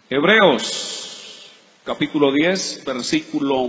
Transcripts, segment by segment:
Hebreos, capítulo 10, versículo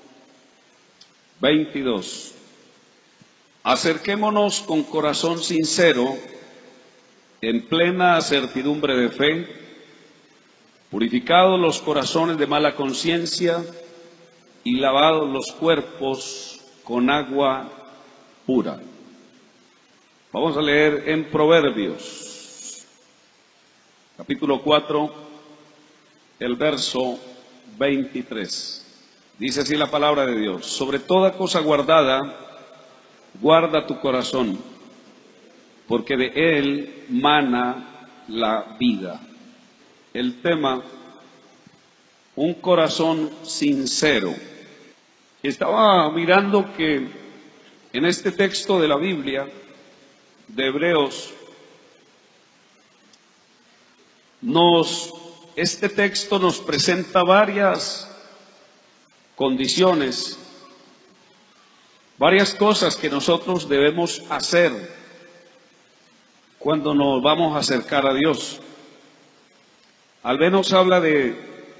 22. Acerquémonos con corazón sincero, en plena certidumbre de fe, purificados los corazones de mala conciencia y lavados los cuerpos con agua pura. Vamos a leer en Proverbios, capítulo 4, el verso 23. Dice así la palabra de Dios: sobre toda cosa guardada, guarda tu corazón, porque de él mana la vida. El tema, un corazón sincero. Estaba mirando que en este texto de la Biblia, de Hebreos, este texto nos presenta varias condiciones, varias cosas que nosotros debemos hacer cuando nos vamos a acercar a Dios. Al menos habla de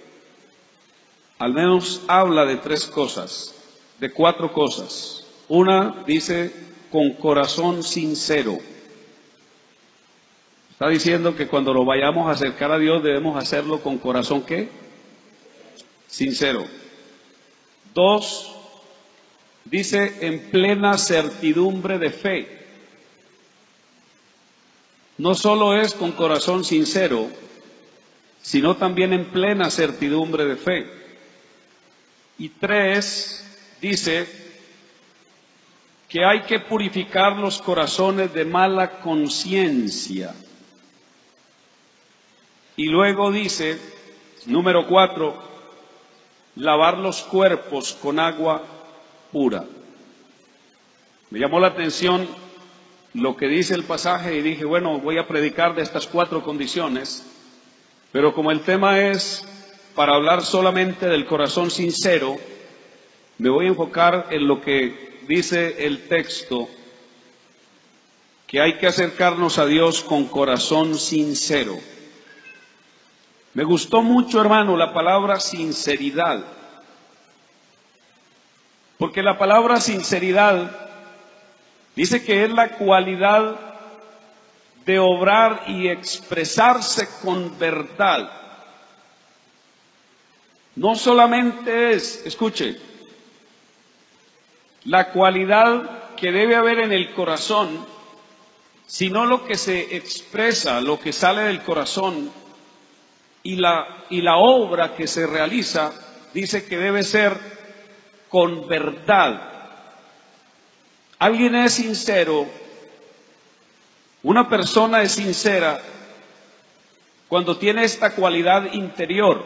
tres cosas, de cuatro cosas. Una dice con corazón sincero. Está diciendo que cuando lo vayamos a acercar a Dios debemos hacerlo con corazón ¿qué? Sincero. Dos, dice en plena certidumbre de fe. No solo es con corazón sincero, sino también en plena certidumbre de fe. Y tres, dice que hay que purificar los corazones de mala conciencia. Y luego dice, número 4, lavar los cuerpos con agua pura. Me llamó la atención lo que dice el pasaje y dije, bueno, voy a predicar de estas cuatro condiciones, pero como el tema es para hablar solamente del corazón sincero, me voy a enfocar en lo que dice el texto, que hay que acercarnos a Dios con corazón sincero. Me gustó mucho, hermano, la palabra sinceridad, porque la palabra sinceridad dice que es la cualidad de obrar y expresarse con verdad. No solamente es, escuche, la cualidad que debe haber en el corazón, sino lo que se expresa, lo que sale del corazón y la obra que se realiza, dice que debe ser con verdad. Alguien es sincero, una persona es sincera cuando tiene esta cualidad interior.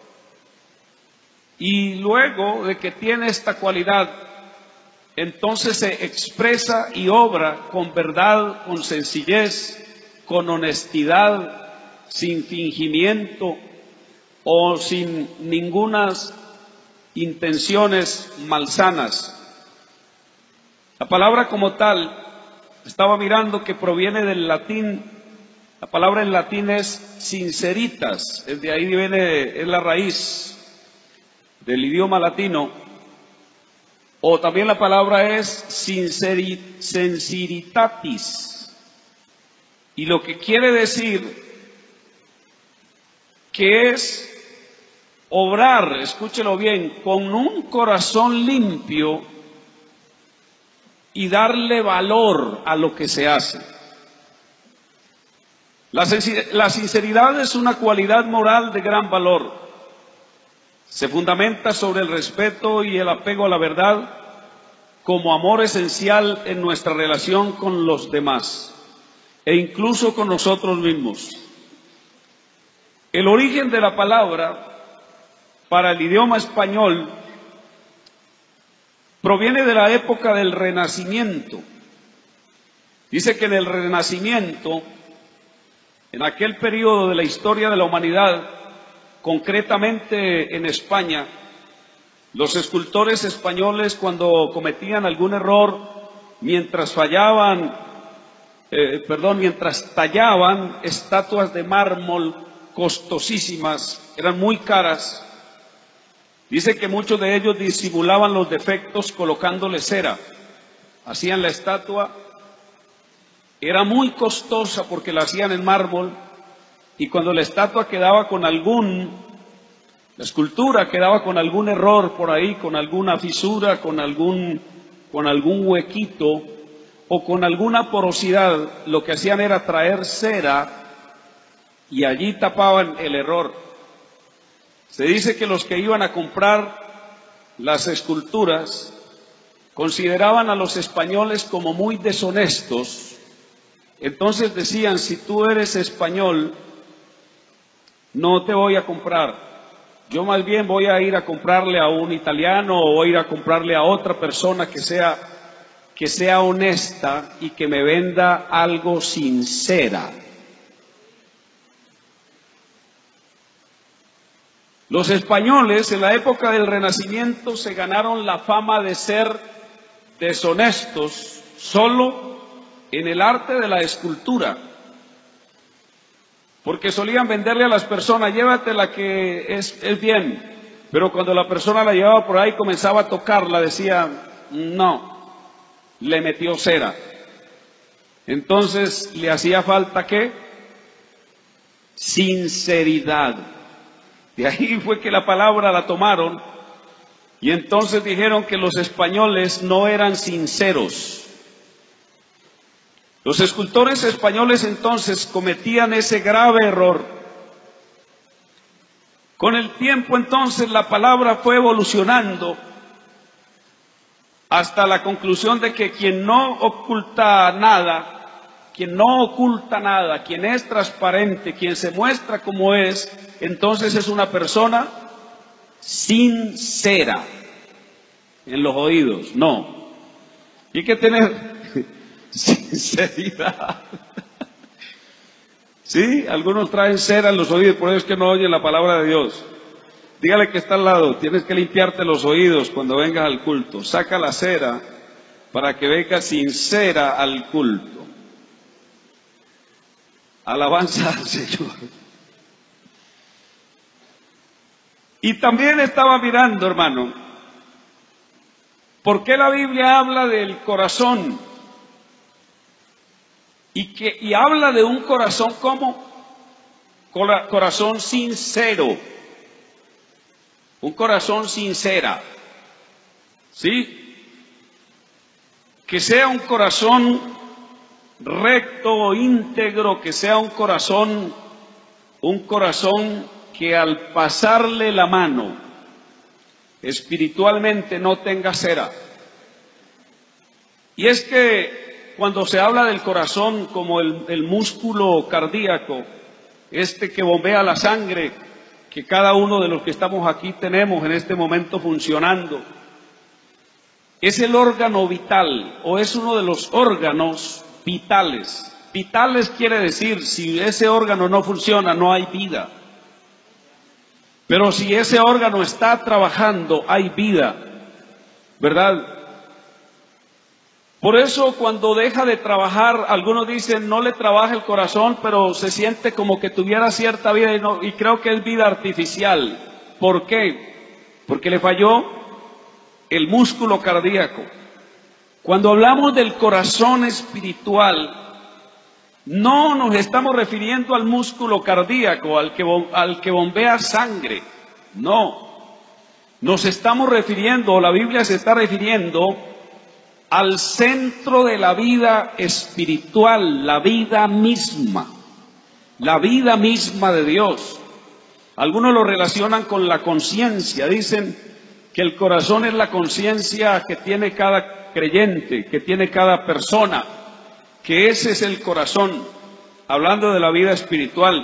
Y luego de que tiene esta cualidad, entonces se expresa y obra con verdad, con sencillez, con honestidad, sin fingimiento o sin ningunas intenciones malsanas. La palabra como tal, estaba mirando que proviene del latín, la palabra en latín es sinceritas, de ahí viene, es la raíz del idioma latino, o también la palabra es sinceritatis, y lo que quiere decir que es obrar, escúchelo bien, con un corazón limpio y darle valor a lo que se hace. La sinceridad es una cualidad moral de gran valor. Se fundamenta sobre el respeto y el apego a la verdad como amor esencial en nuestra relación con los demás e incluso con nosotros mismos. El origen de la palabra para el idioma español proviene de la época del Renacimiento. Dice que en el Renacimiento, en aquel periodo de la historia de la humanidad, concretamente en España, los escultores españoles, cuando cometían algún error, mientras tallaban estatuas de mármol costosísimas, eran muy caras. Dice que muchos de ellos disimulaban los defectos colocándole cera. Hacían la estatua, era muy costosa porque la hacían en mármol, y cuando la estatua quedaba con la escultura quedaba con algún error por ahí, con alguna fisura, con algún huequito o con alguna porosidad, lo que hacían era traer cera y allí tapaban el error. Se dice que los que iban a comprar las esculturas consideraban a los españoles como muy deshonestos. Entonces decían: si tú eres español, no te voy a comprar. Yo más bien voy a ir a comprarle a un italiano, o voy a ir a comprarle a otra persona que sea honesta y que me venda algo sincera. Los españoles en la época del Renacimiento se ganaron la fama de ser deshonestos solo en el arte de la escultura, porque solían venderle a las personas: llévate la que es bien, pero cuando la persona la llevaba por ahí, comenzaba a tocarla, decía: no, le metió cera. Entonces le hacía falta ¿qué? Sinceridad. De ahí fue que la palabra la tomaron, y entonces dijeron que los españoles no eran sinceros. Los escultores españoles entonces cometían ese grave error. Con el tiempo entonces la palabra fue evolucionando hasta la conclusión de que quien no oculta nada, quien es transparente, quien se muestra como es, entonces es una persona sincera en los oídos. No, y hay que tener sinceridad. Sí, algunos traen cera en los oídos, por eso es que no oyen la palabra de Dios. Dígale que está al lado: tienes que limpiarte los oídos cuando vengas al culto. Saca la cera para que vengas sincera al culto. Alabanza al Señor. Y también estaba mirando, hermano, ¿por qué la Biblia habla del corazón? Y habla de un corazón como corazón sincero, un corazón sincera, ¿sí? Que sea un corazón recto, íntegro, que sea un corazón que al pasarle la mano espiritualmente no tenga cera. Y es que cuando se habla del corazón como el músculo cardíaco, que bombea la sangre, que cada uno de los que estamos aquí tenemos en este momento funcionando, es el órgano vital, o es uno de los órganos vitales. Vitales quiere decir, si ese órgano no funciona, no hay vida. Pero si ese órgano está trabajando, hay vida, ¿verdad? Por eso cuando deja de trabajar, algunos dicen: no le trabaja el corazón, pero se siente como que tuviera cierta vida, y creo que es vida artificial. ¿Por qué? Porque le falló el músculo cardíaco. Cuando hablamos del corazón espiritual, no nos estamos refiriendo al músculo cardíaco, al que bombea sangre. No, nos estamos refiriendo, o la Biblia se está refiriendo, al centro de la vida espiritual, la vida misma de Dios. Algunos lo relacionan con la conciencia, dicen que el corazón es la conciencia que tiene cada creyente, que tiene cada persona, que ese es el corazón, hablando de la vida espiritual.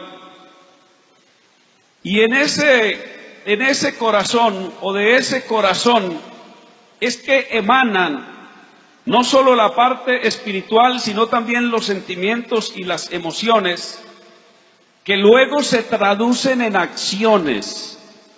Y en ese corazón, o de ese corazón, es que emanan no solo la parte espiritual, sino también los sentimientos y las emociones, que luego se traducen en acciones.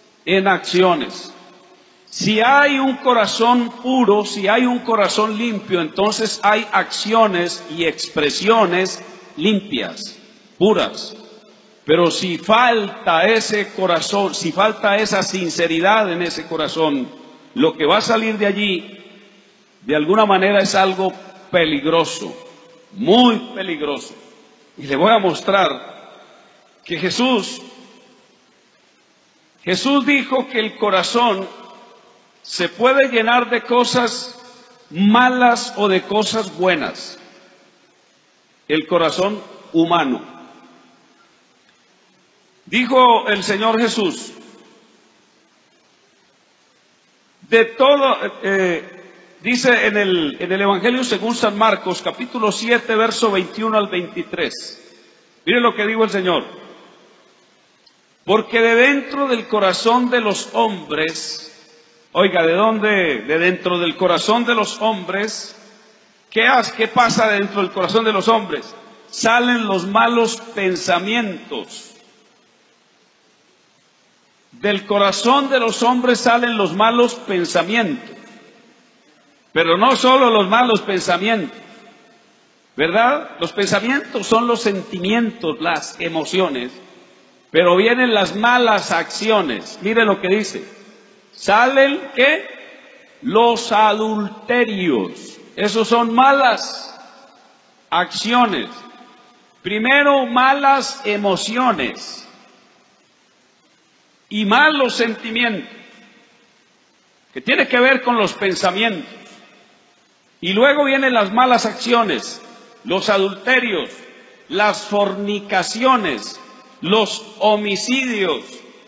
Si hay un corazón puro, si hay un corazón limpio, entonces hay acciones y expresiones limpias, puras. Pero si falta ese corazón, si falta esa sinceridad en ese corazón, lo que va a salir de allí, de alguna manera es algo peligroso, muy peligroso. Y le voy a mostrar que Jesús dijo que el corazón se puede llenar de cosas malas o de cosas buenas. El corazón humano. Dijo el Señor Jesús, de todo, dice en el Evangelio según San Marcos, capítulo 7, verso 21 al 23. Mire lo que dijo el Señor. Porque de dentro del corazón de los hombres, oiga, ¿de dónde? De dentro del corazón de los hombres, ¿qué pasa dentro del corazón de los hombres? Salen los malos pensamientos. Del corazón de los hombres salen los malos pensamientos. Pero no solo los malos pensamientos, ¿verdad? Los pensamientos son los sentimientos, las emociones, pero vienen las malas acciones. Mire lo que dice. Salen, ¿qué? Los adulterios. Esos son malas acciones. Primero, malas emociones y malos sentimientos, que tiene que ver con los pensamientos. Y luego vienen las malas acciones, los adulterios, las fornicaciones, los homicidios,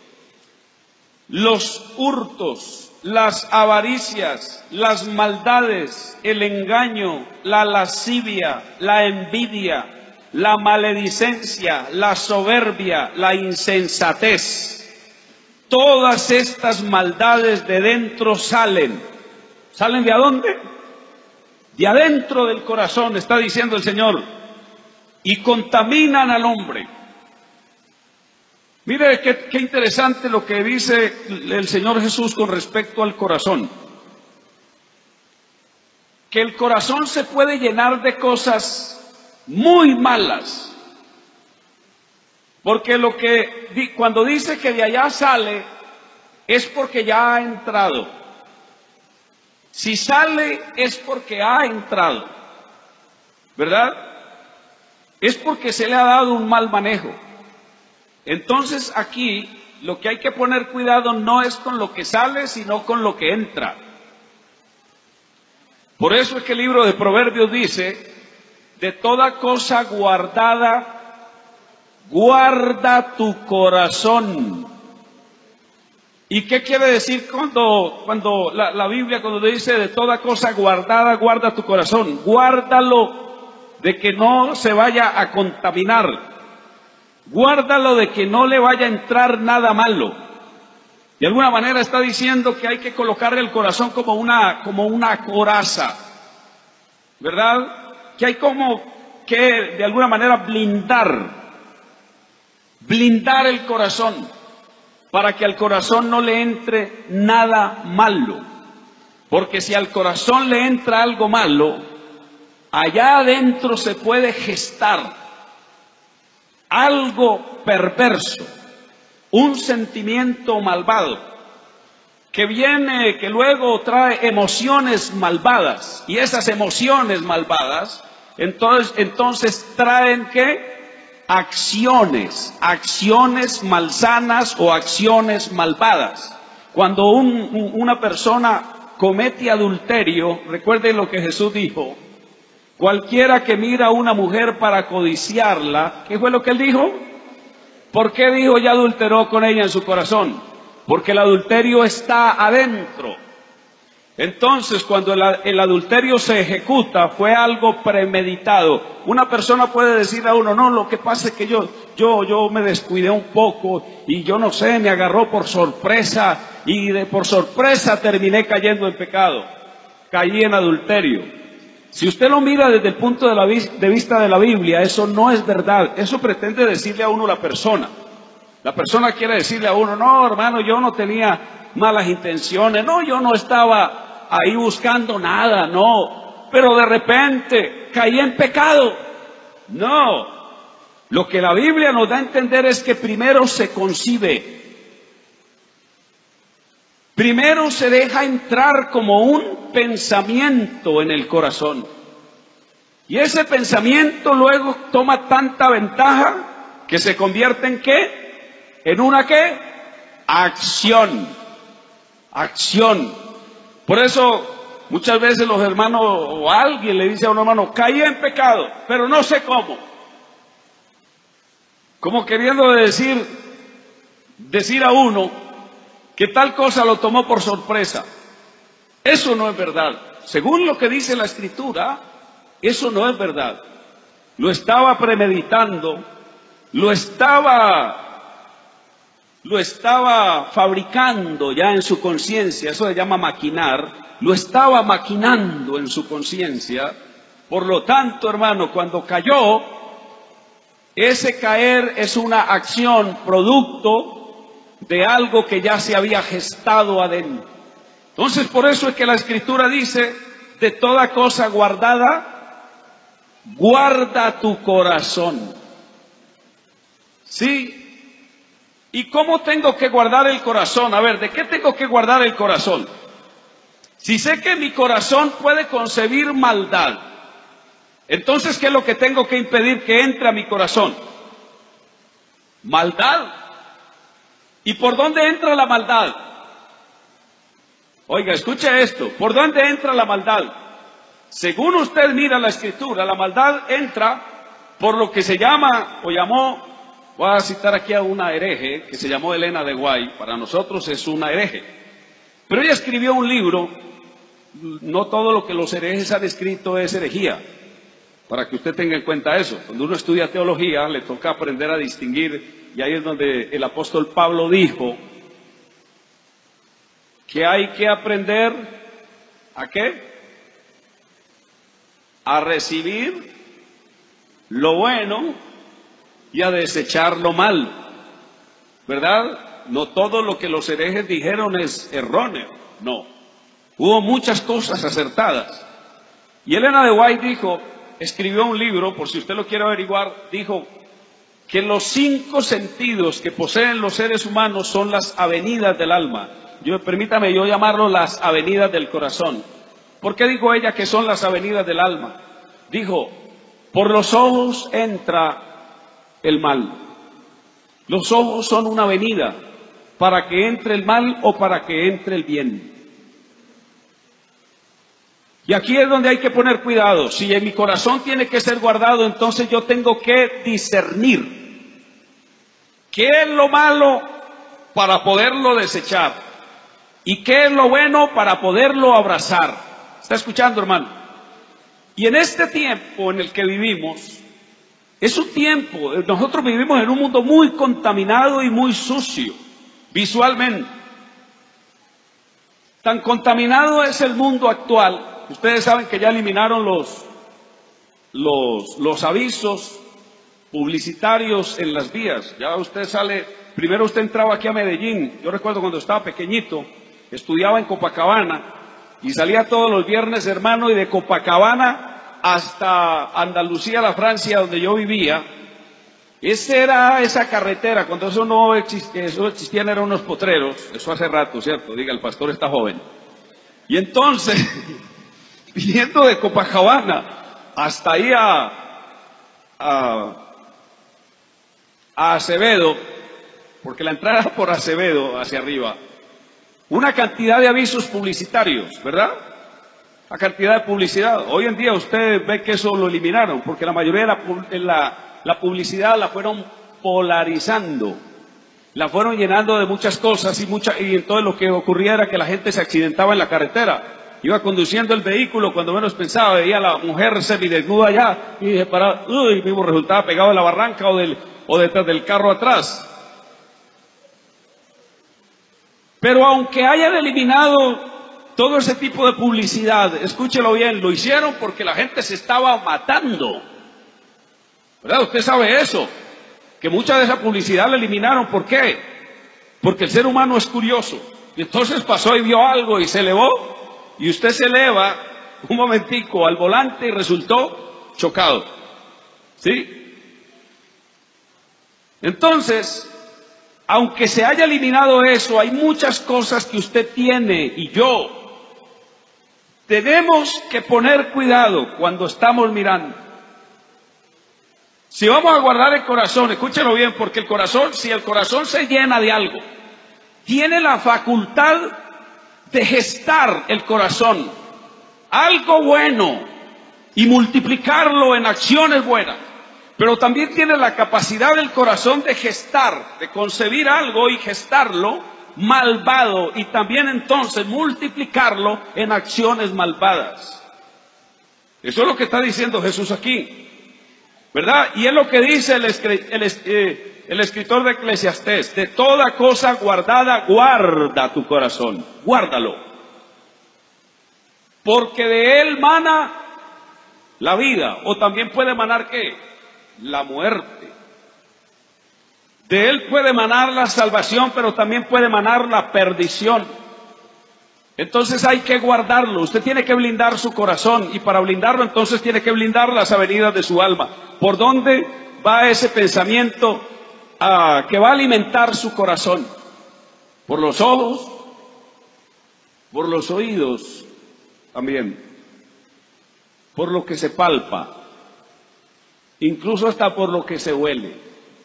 los hurtos, las avaricias, las maldades, el engaño, la lascivia, la envidia, la maledicencia, la soberbia, la insensatez. Todas estas maldades de dentro salen. ¿Salen de dónde? De adentro del corazón, está diciendo el Señor, y contaminan al hombre. Mire qué interesante lo que dice el Señor Jesús con respecto al corazón. Que el corazón se puede llenar de cosas muy malas. Porque cuando dice que de allá sale, es porque ya ha entrado. Si sale, es porque ha entrado, ¿verdad? Es porque se le ha dado un mal manejo. Entonces aquí lo que hay que poner cuidado no es con lo que sale, sino con lo que entra. Por eso es que el libro de Proverbios dice, de toda cosa guardada, guarda tu corazón. ¿Y qué quiere decir cuando la Biblia cuando dice de toda cosa guardada, guarda tu corazón? Guárdalo de que no se vaya a contaminar. Guárdalo de que no le vaya a entrar nada malo. De alguna manera está diciendo que hay que colocarle el corazón como una coraza, ¿verdad? Que hay como que de alguna manera blindar el corazón, para que al corazón no le entre nada malo. Porque si al corazón le entra algo malo, allá adentro se puede gestar algo perverso, un sentimiento malvado, que luego trae emociones malvadas. Y esas emociones malvadas, entonces traen ¿qué? Acciones malsanas o acciones malvadas. Cuando una persona comete adulterio, recuerden lo que Jesús dijo, cualquiera que mira a una mujer para codiciarla, ¿qué fue lo que él dijo? ¿Por qué dijo ya adulteró con ella en su corazón? Porque el adulterio está adentro. Entonces, cuando el adulterio se ejecuta, fue algo premeditado. Una persona puede decir a uno, no, lo que pasa es que yo me descuidé un poco y yo no sé, me agarró por sorpresa y por sorpresa terminé cayendo en pecado. Caí en adulterio. Si usted lo mira desde el punto de vista de la Biblia, eso no es verdad. Eso pretende decirle a uno la persona. La persona quiere decirle a uno, no, hermano, yo no tenía malas intenciones, no, yo no estaba ahí buscando nada, no, pero de repente caí en pecado. No, Lo que la Biblia nos da a entender es que primero se concibe, primero se deja entrar como un pensamiento en el corazón. Y ese pensamiento luego toma tanta ventaja que se convierte en ¿qué? En una ¿qué? Acción. Acción. Por eso muchas veces los hermanos o alguien le dice a un hermano, caí en pecado, pero no sé cómo. Como queriendo decir a uno que tal cosa lo tomó por sorpresa. Eso no es verdad. Según lo que dice la Escritura, eso no es verdad. Lo estaba premeditando, lo estaba fabricando ya en su conciencia, eso se llama maquinar, lo estaba maquinando en su conciencia. Por lo tanto, hermano, cuando cayó, ese caer es una acción producto de algo que ya se había gestado adentro. Entonces, por eso es que la Escritura dice, de toda cosa guardada, guarda tu corazón. ¿Sí? ¿Y cómo tengo que guardar el corazón? A ver, ¿de qué tengo que guardar el corazón? Si sé que mi corazón puede concebir maldad, entonces, ¿qué es lo que tengo que impedir que entre a mi corazón? Maldad. ¿Y por dónde entra la maldad? Oiga, escuche esto. ¿Por dónde entra la maldad? Según usted mira la Escritura, la maldad entra por lo que se llama o llamó, voy a citar aquí a una hereje que se llamó Elena de White, para nosotros es una hereje. Pero ella escribió un libro, no todo lo que los herejes han escrito es herejía. Para que usted tenga en cuenta eso. Cuando uno estudia teología, le toca aprender a distinguir, y ahí es donde el apóstol Pablo dijo que hay que aprender ¿a qué? A recibir lo bueno y a desechar lo mal, ¿verdad? No todo lo que los herejes dijeron es erróneo, no. Hubo muchas cosas acertadas. Y Elena de White dijo, escribió un libro, por si usted lo quiere averiguar, dijo que los 5 sentidos que poseen los seres humanos son las avenidas del alma. Permítame yo llamarlo las avenidas del corazón. ¿Por qué dijo ella que son las avenidas del alma? Dijo, por los ojos entra el mal. Los ojos son una avenida para que entre el mal o para que entre el bien. Y aquí es donde hay que poner cuidado. Si en mi corazón tiene que ser guardado, entonces yo tengo que discernir qué es lo malo para poderlo desechar y qué es lo bueno para poderlo abrazar. ¿Está escuchando, hermano? Y en este tiempo en el que vivimos, es un tiempo, nosotros vivimos en un mundo muy contaminado y muy sucio, visualmente. Tan contaminado es el mundo actual. Ustedes saben que ya eliminaron los avisos publicitarios en las vías. Ya usted sale, primero usted entraba aquí a Medellín. Yo recuerdo cuando estaba pequeñito, estudiaba en Copacabana y salía todos los viernes, hermano, y de Copacabana hasta Andalucía, la Francia, donde yo vivía. Esa carretera, cuando eso no existía, eso existían eran unos potreros, eso hace rato, ¿cierto? Diga, el pastor está joven. Y entonces, viniendo de Copacabana hasta ahí a Acevedo, porque la entrada era por Acevedo hacia arriba, una cantidad de avisos publicitarios, ¿verdad? La cantidad de publicidad. Hoy en día usted ve que eso lo eliminaron, porque la mayoría de la publicidad la fueron polarizando, la fueron llenando de muchas cosas y entonces lo que ocurría era que la gente se accidentaba en la carretera. Iba conduciendo el vehículo, cuando menos pensaba, veía a la mujer semidesnuda allá y se paraba, y mismo resultaba pegado en la barranca o detrás del carro atrás. Pero aunque hayan eliminado todo ese tipo de publicidad, escúchelo bien, lo hicieron porque la gente se estaba matando. ¿Verdad? Usted sabe eso, que mucha de esa publicidad la eliminaron. ¿Por qué? Porque el ser humano es curioso. Y entonces pasó y vio algo y se elevó, y usted se eleva un momentico al volante y resultó chocado. ¿Sí? Entonces, aunque se haya eliminado eso, hay muchas cosas que usted tiene y yo tenemos que poner cuidado cuando estamos mirando. Si vamos a guardar el corazón, escúchelo bien, porque el corazón, si el corazón se llena de algo, tiene la facultad de gestar el corazón, algo bueno, y multiplicarlo en acciones buenas. Pero también tiene la capacidad del corazón de gestar, de concebir algo y gestarlo malvado, y también entonces multiplicarlo en acciones malvadas. Eso es lo que está diciendo Jesús aquí, ¿verdad? Y es lo que dice el escritor de Eclesiastés: de toda cosa guardada, guarda tu corazón, guárdalo, porque de él mana la vida, o también puede manar ¿qué? La muerte. De él puede manar la salvación, pero también puede manar la perdición. Entonces hay que guardarlo. Usted tiene que blindar su corazón, y para blindarlo entonces tiene que blindar las avenidas de su alma. ¿Por dónde va ese pensamiento que va a alimentar su corazón? Por los ojos, por los oídos también, por lo que se palpa, incluso hasta por lo que se huele.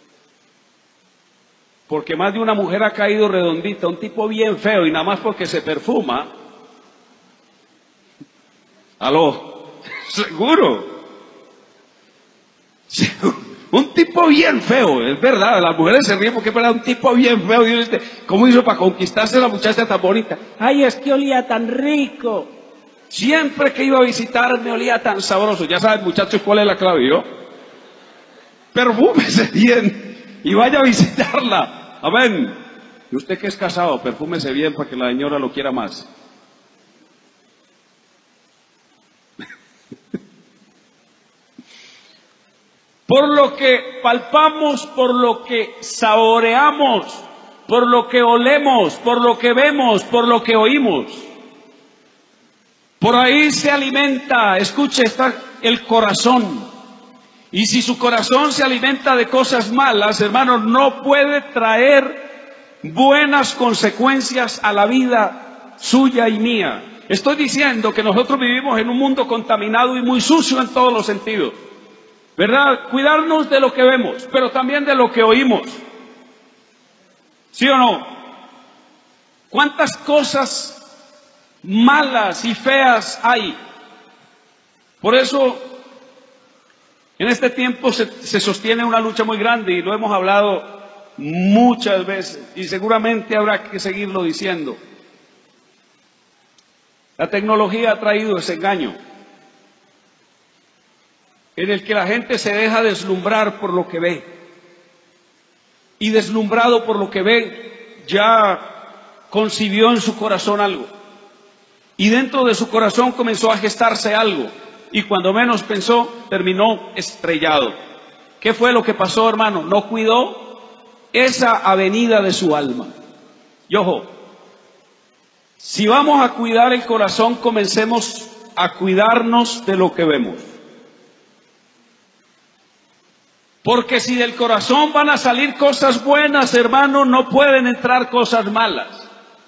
Porque más de una mujer ha caído redondita, un tipo bien feo, y nada más porque se perfuma. ¿Aló? ¿Seguro? Un tipo bien feo, es verdad, las mujeres se ríen porque es verdad, un tipo bien feo. Dios, ¿cómo hizo para conquistarse a la muchacha tan bonita? Ay, es que olía tan rico. Siempre que iba a visitarme olía tan sabroso. Ya saben, muchachos, cuál es la clave, ¿yo? Perfúmese bien y vaya a visitarla. Amén. Y usted que es casado, perfúmese bien para que la señora lo quiera más. Por lo que palpamos, por lo que saboreamos, por lo que olemos, por lo que vemos, por lo que oímos. Por ahí se alimenta, escuche, está el corazón. Y si su corazón se alimenta de cosas malas, hermanos, no puede traer buenas consecuencias a la vida suya y mía. Estoy diciendo que nosotros vivimos en un mundo contaminado y muy sucio en todos los sentidos, ¿verdad? Cuidarnos de lo que vemos, pero también de lo que oímos. ¿Sí o no? ¿Cuántas cosas malas y feas hay? Por eso, en este tiempo se sostiene una lucha muy grande, y lo hemos hablado muchas veces, y seguramente habrá que seguirlo diciendo. La tecnología ha traído ese engaño, en el que la gente se deja deslumbrar por lo que ve, y deslumbrado por lo que ve, ya concibió en su corazón algo, y dentro de su corazón comenzó a gestarse algo, y cuando menos pensó, terminó estrellado. ¿Qué fue lo que pasó, hermano? No cuidó esa avenida de su alma. Y ojo, si vamos a cuidar el corazón, comencemos a cuidarnos de lo que vemos. Porque si del corazón van a salir cosas buenas, hermano, no pueden entrar cosas malas.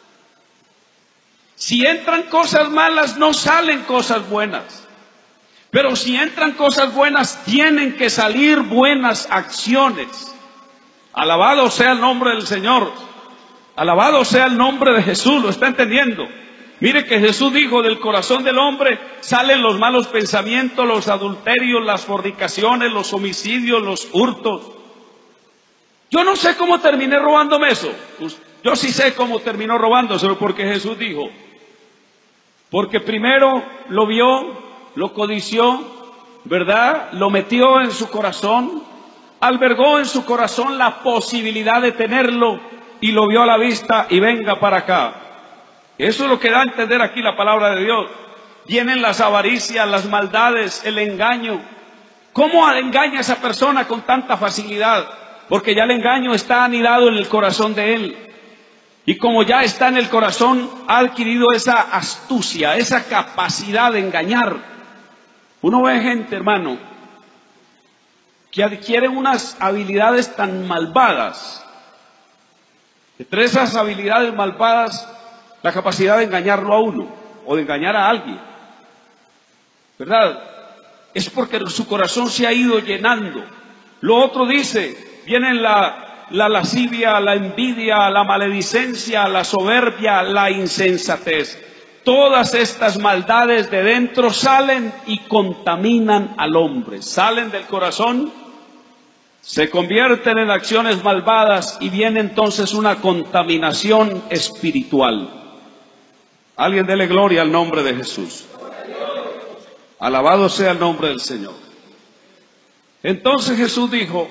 Si entran cosas malas, no salen cosas buenas. Pero si entran cosas buenas, tienen que salir buenas acciones. Alabado sea el nombre del Señor. Alabado sea el nombre de Jesús. ¿Lo está entendiendo? Mire que Jesús dijo: del corazón del hombre salen los malos pensamientos, los adulterios, las fornicaciones, los homicidios, los hurtos. Yo no sé cómo terminé robándome eso. Yo sí sé cómo terminó robándoselo, porque Jesús dijo. Porque primero lo vio, lo codició, ¿verdad? Lo metió en su corazón, albergó en su corazón la posibilidad de tenerlo, y lo vio a la vista, y venga para acá. Eso es lo que da a entender aquí la palabra de Dios. Vienen las avaricias, las maldades, el engaño. ¿Cómo engaña a esa persona con tanta facilidad? Porque ya el engaño está anidado en el corazón de él. Y como ya está en el corazón, ha adquirido esa astucia, esa capacidad de engañar. Uno ve gente, hermano, que adquieren unas habilidades tan malvadas. Entre esas habilidades malvadas, la capacidad de engañarlo a uno o de engañar a alguien, ¿verdad? Es porque su corazón se ha ido llenando. Lo otro dice, vienen la lascivia, la envidia, la maledicencia, la soberbia, la insensatez. Todas estas maldades de dentro salen y contaminan al hombre. Salen del corazón, se convierten en acciones malvadas y viene entonces una contaminación espiritual. Alguien dele gloria al nombre de Jesús. Alabado sea el nombre del Señor. Entonces Jesús dijo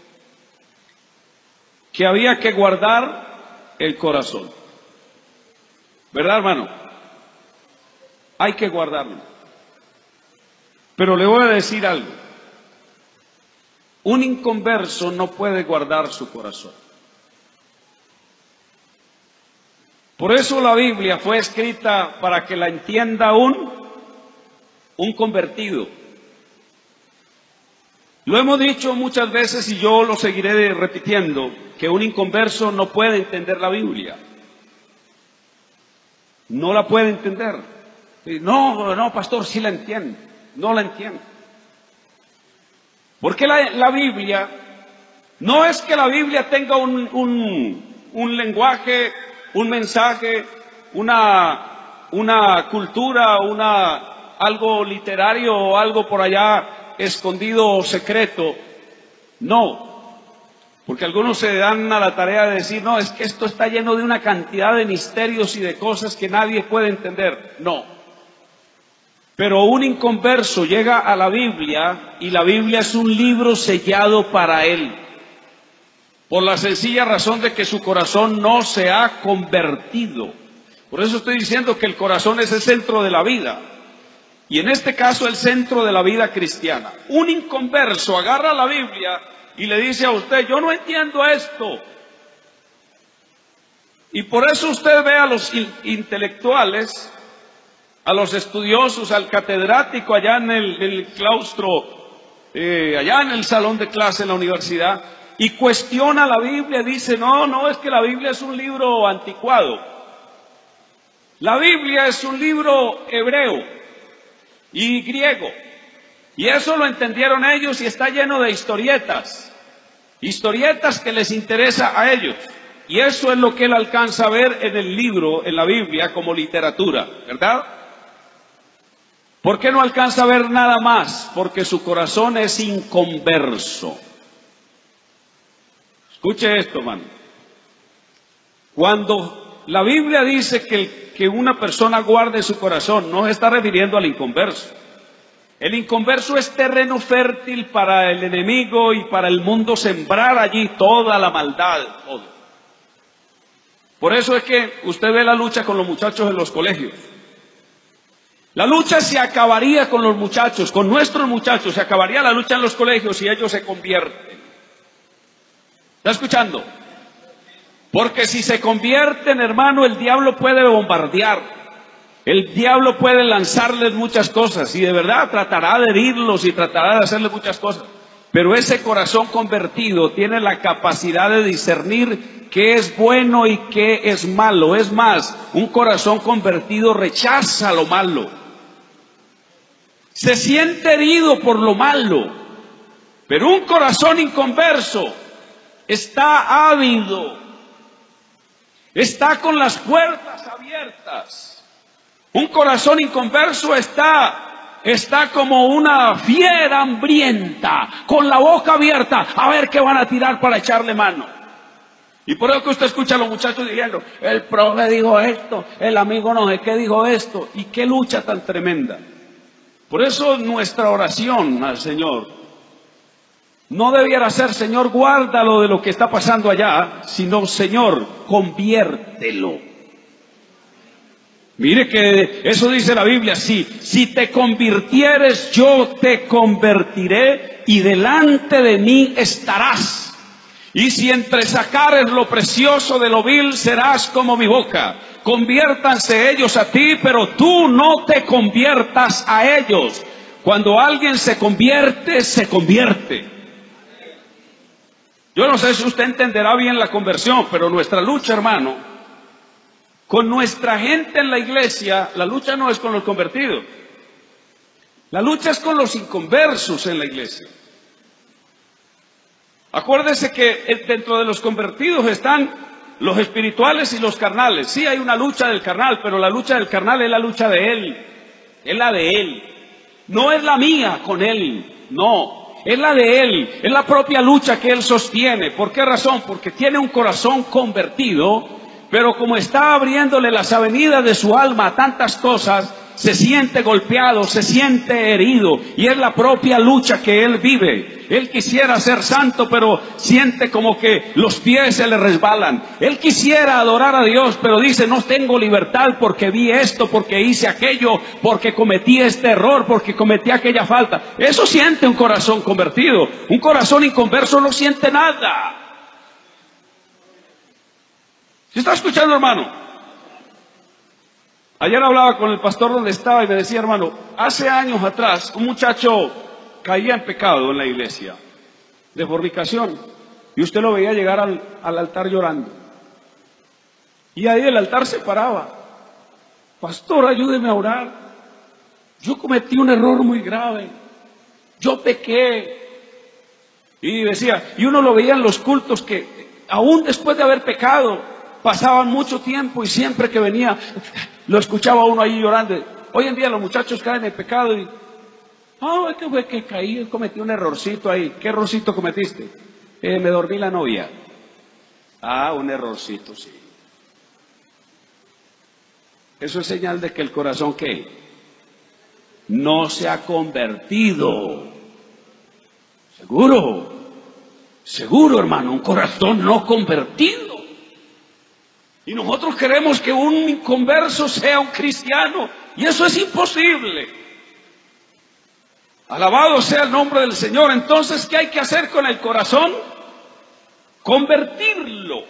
que había que guardar el corazón. ¿Verdad, hermano? Hay que guardarlo. Pero le voy a decir algo. Un inconverso no puede guardar su corazón. Por eso la Biblia fue escrita para que la entienda un convertido. Lo hemos dicho muchas veces y yo lo seguiré repitiendo, que un inconverso no puede entender la Biblia. No la puede entender. No, pastor, sí la entiende. No la entiende. Porque la Biblia, no es que la Biblia tenga un lenguaje, un mensaje, una cultura, algo literario o algo por allá escondido o secreto. No, porque algunos se dan a la tarea de decir, no, es que esto está lleno de una cantidad de misterios y de cosas que nadie puede entender. No. Pero un inconverso llega a la Biblia y la Biblia es un libro sellado para él, por la sencilla razón de que su corazón no se ha convertido. Por eso estoy diciendo que el corazón es el centro de la vida, y en este caso el centro de la vida cristiana. Un inconverso agarra la Biblia y le dice a usted, yo no entiendo esto. Y por eso usted ve a los intelectuales, a los estudiosos, al catedrático allá en el claustro, allá en el salón de clase en la universidad, y cuestiona la Biblia, dice, no, es que la Biblia es un libro anticuado. La Biblia es un libro hebreo y griego, y eso lo entendieron ellos y está lleno de historietas que les interesa a ellos, y eso es lo que él alcanza a ver en el libro, en la Biblia, como literatura, ¿verdad? ¿Por qué no alcanza a ver nada más? Porque su corazón es inconverso. Escuche esto, hermano. Cuando la Biblia dice que una persona guarde su corazón, no se está refiriendo al inconverso. El inconverso es terreno fértil para el enemigo y para el mundo sembrar allí toda la maldad, todo. Por eso es que usted ve la lucha con los muchachos en los colegios. La lucha se acabaría con los muchachos, con nuestros muchachos, se acabaría la lucha en los colegios y ellos se convierten. ¿Está escuchando? Porque si se convierten, hermano, el diablo puede bombardear. El diablo puede lanzarles muchas cosas y de verdad tratará de herirlos y tratará de hacerles muchas cosas. Pero ese corazón convertido tiene la capacidad de discernir qué es bueno y qué es malo. Es más, un corazón convertido rechaza lo malo. Se siente herido por lo malo. Pero un corazón inconverso está ávido. Está con las puertas abiertas. Un corazón inconverso está como una fiera hambrienta, con la boca abierta, a ver qué van a tirar para echarle mano. Y por eso que usted escucha a los muchachos diciendo, el profe dijo esto, el amigo no sé qué dijo esto, y qué lucha tan tremenda. Por eso nuestra oración al Señor no debiera ser, Señor, guárdalo de lo que está pasando allá, sino, Señor, conviértelo. Mire que eso dice la Biblia, si te convirtieres, yo te convertiré y delante de mí estarás. Y si entresacares lo precioso de lo vil, serás como mi boca. Conviértanse ellos a ti, pero tú no te conviertas a ellos. Cuando alguien se convierte, se convierte. Yo no sé si usted entenderá bien la conversión, pero nuestra lucha, hermano, con nuestra gente en la iglesia, la lucha no es con los convertidos. La lucha es con los inconversos en la iglesia. Acuérdese que dentro de los convertidos están los espirituales y los carnales. Sí hay una lucha del carnal, pero la lucha del carnal es la lucha de él. Es la de él. No es la mía con él. No. Es la de él. Es la propia lucha que él sostiene. ¿Por qué razón? Porque tiene un corazón convertido, pero como está abriéndole las avenidas de su alma a tantas cosas, se siente golpeado, se siente herido, y es la propia lucha que él vive. Él quisiera ser santo, pero siente como que los pies se le resbalan. Él quisiera adorar a Dios, pero dice, no tengo libertad porque vi esto, porque hice aquello, porque cometí este error, porque cometí aquella falta. Eso siente un corazón convertido. Un corazón inconverso no siente nada. ¿Se está escuchando, hermano? Ayer hablaba con el pastor donde estaba y me decía, hermano, hace años atrás un muchacho caía en pecado en la iglesia, de fornicación, y usted lo veía llegar al altar llorando. Y ahí el altar se paraba. Pastor, ayúdeme a orar. Yo cometí un error muy grave. Yo pequé. Y decía, y uno lo veía en los cultos que aún después de haber pecado, pasaban mucho tiempo y siempre que venía, lo escuchaba uno ahí llorando. Hoy en día los muchachos caen en pecado y, es que fue que caí, cometí un errorcito ahí. ¿Qué errorcito cometiste? Me dormí la novia. Un errorcito, sí. Eso es señal de que el corazón, ¿qué? No se ha convertido. Seguro, seguro, hermano, un corazón no convertido. Y nosotros queremos que un inconverso sea un cristiano, y eso es imposible. Alabado sea el nombre del Señor. Entonces, ¿qué hay que hacer con el corazón? Convertirlo.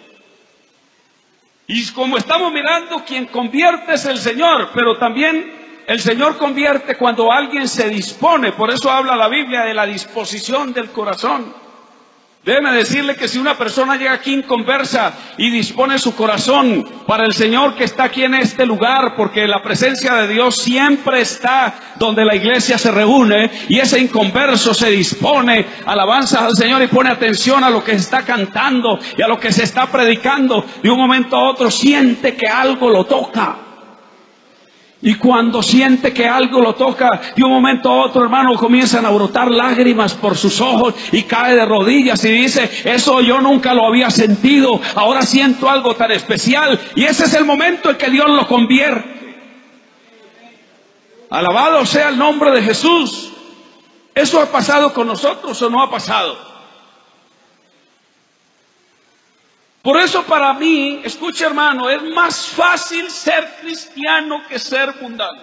Y como estamos mirando, quien convierte es el Señor, pero también el Señor convierte cuando alguien se dispone. Por eso habla la Biblia de la disposición del corazón. Déjeme decirle que si una persona llega aquí inconversa y dispone su corazón para el Señor que está aquí en este lugar, porque la presencia de Dios siempre está donde la iglesia se reúne, y ese inconverso se dispone, alabanza al Señor, y pone atención a lo que se está cantando y a lo que se está predicando, de un momento a otro siente que algo lo toca. Y cuando siente que algo lo toca, de un momento a otro, hermano, comienzan a brotar lágrimas por sus ojos y cae de rodillas y dice, eso yo nunca lo había sentido, ahora siento algo tan especial. Y ese es el momento en que Dios lo convierte. Alabado sea el nombre de Jesús. ¿Eso ha pasado con nosotros o no ha pasado? Por eso para mí, escuche hermano, es más fácil ser cristiano que ser mundano.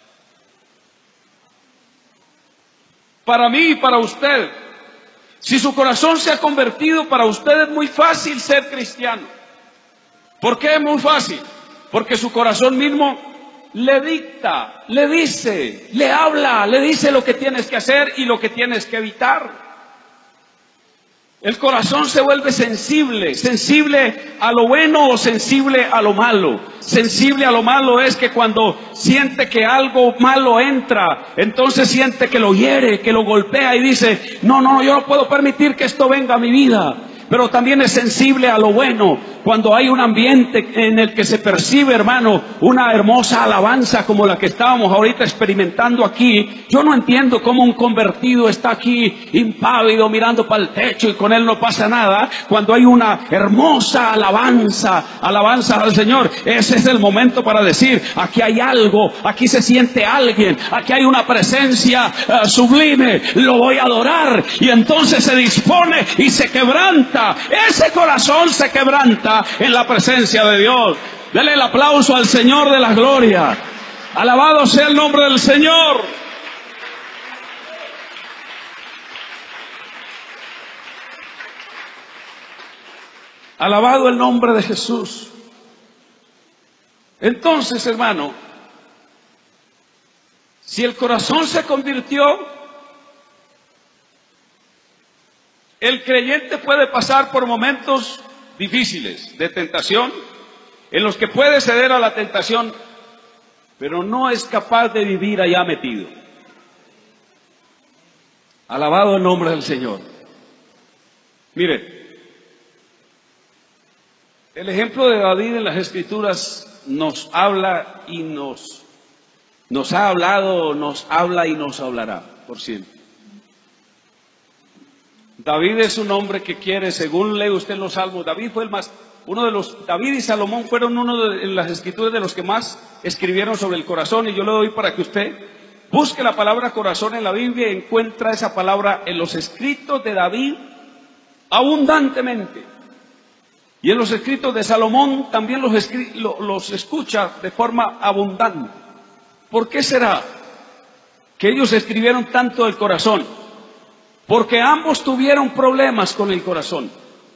Para mí y para usted, si su corazón se ha convertido, para usted es muy fácil ser cristiano. ¿Por qué es muy fácil? Porque su corazón mismo le dicta, le dice, le habla, le dice lo que tienes que hacer y lo que tienes que evitar. El corazón se vuelve sensible, sensible a lo bueno o sensible a lo malo. Sensible a lo malo es que cuando siente que algo malo entra, entonces siente que lo hiere, que lo golpea y dice, no, yo no puedo permitir que esto venga a mi vida. Pero también es sensible a lo bueno, cuando hay un ambiente en el que se percibe, hermano, una hermosa alabanza como la que estábamos ahorita experimentando aquí. Yo no entiendo cómo un convertido está aquí impávido mirando para el techo y con él no pasa nada, cuando hay una hermosa alabanza al Señor. Ese es el momento para decir, aquí hay algo, aquí se siente alguien, aquí hay una presencia sublime, lo voy a adorar. Y entonces se dispone y se quebranta. Ese corazón se quebranta en la presencia de Dios. Dele el aplauso al Señor de la gloria. Alabado sea el nombre del Señor. Alabado el nombre de Jesús. Entonces, hermano, si el corazón se convirtió, El creyente puede pasar por momentos difíciles de tentación, en los que puede ceder a la tentación, pero no es capaz de vivir allá metido. Alabado el nombre del Señor. Mire, el ejemplo de David en las Escrituras nos habla y nos ha hablado, nos habla y nos hablará por siempre. David es un hombre que quiere, según lee usted los salmos, David y Salomón fueron en las Escrituras de los que más escribieron sobre el corazón, y yo le doy para que usted busque la palabra corazón en la Biblia y encuentra esa palabra en los escritos de David abundantemente. Y en los escritos de Salomón también los escucha de forma abundante. ¿Por qué será que ellos escribieron tanto del corazón? Porque ambos tuvieron problemas con el corazón.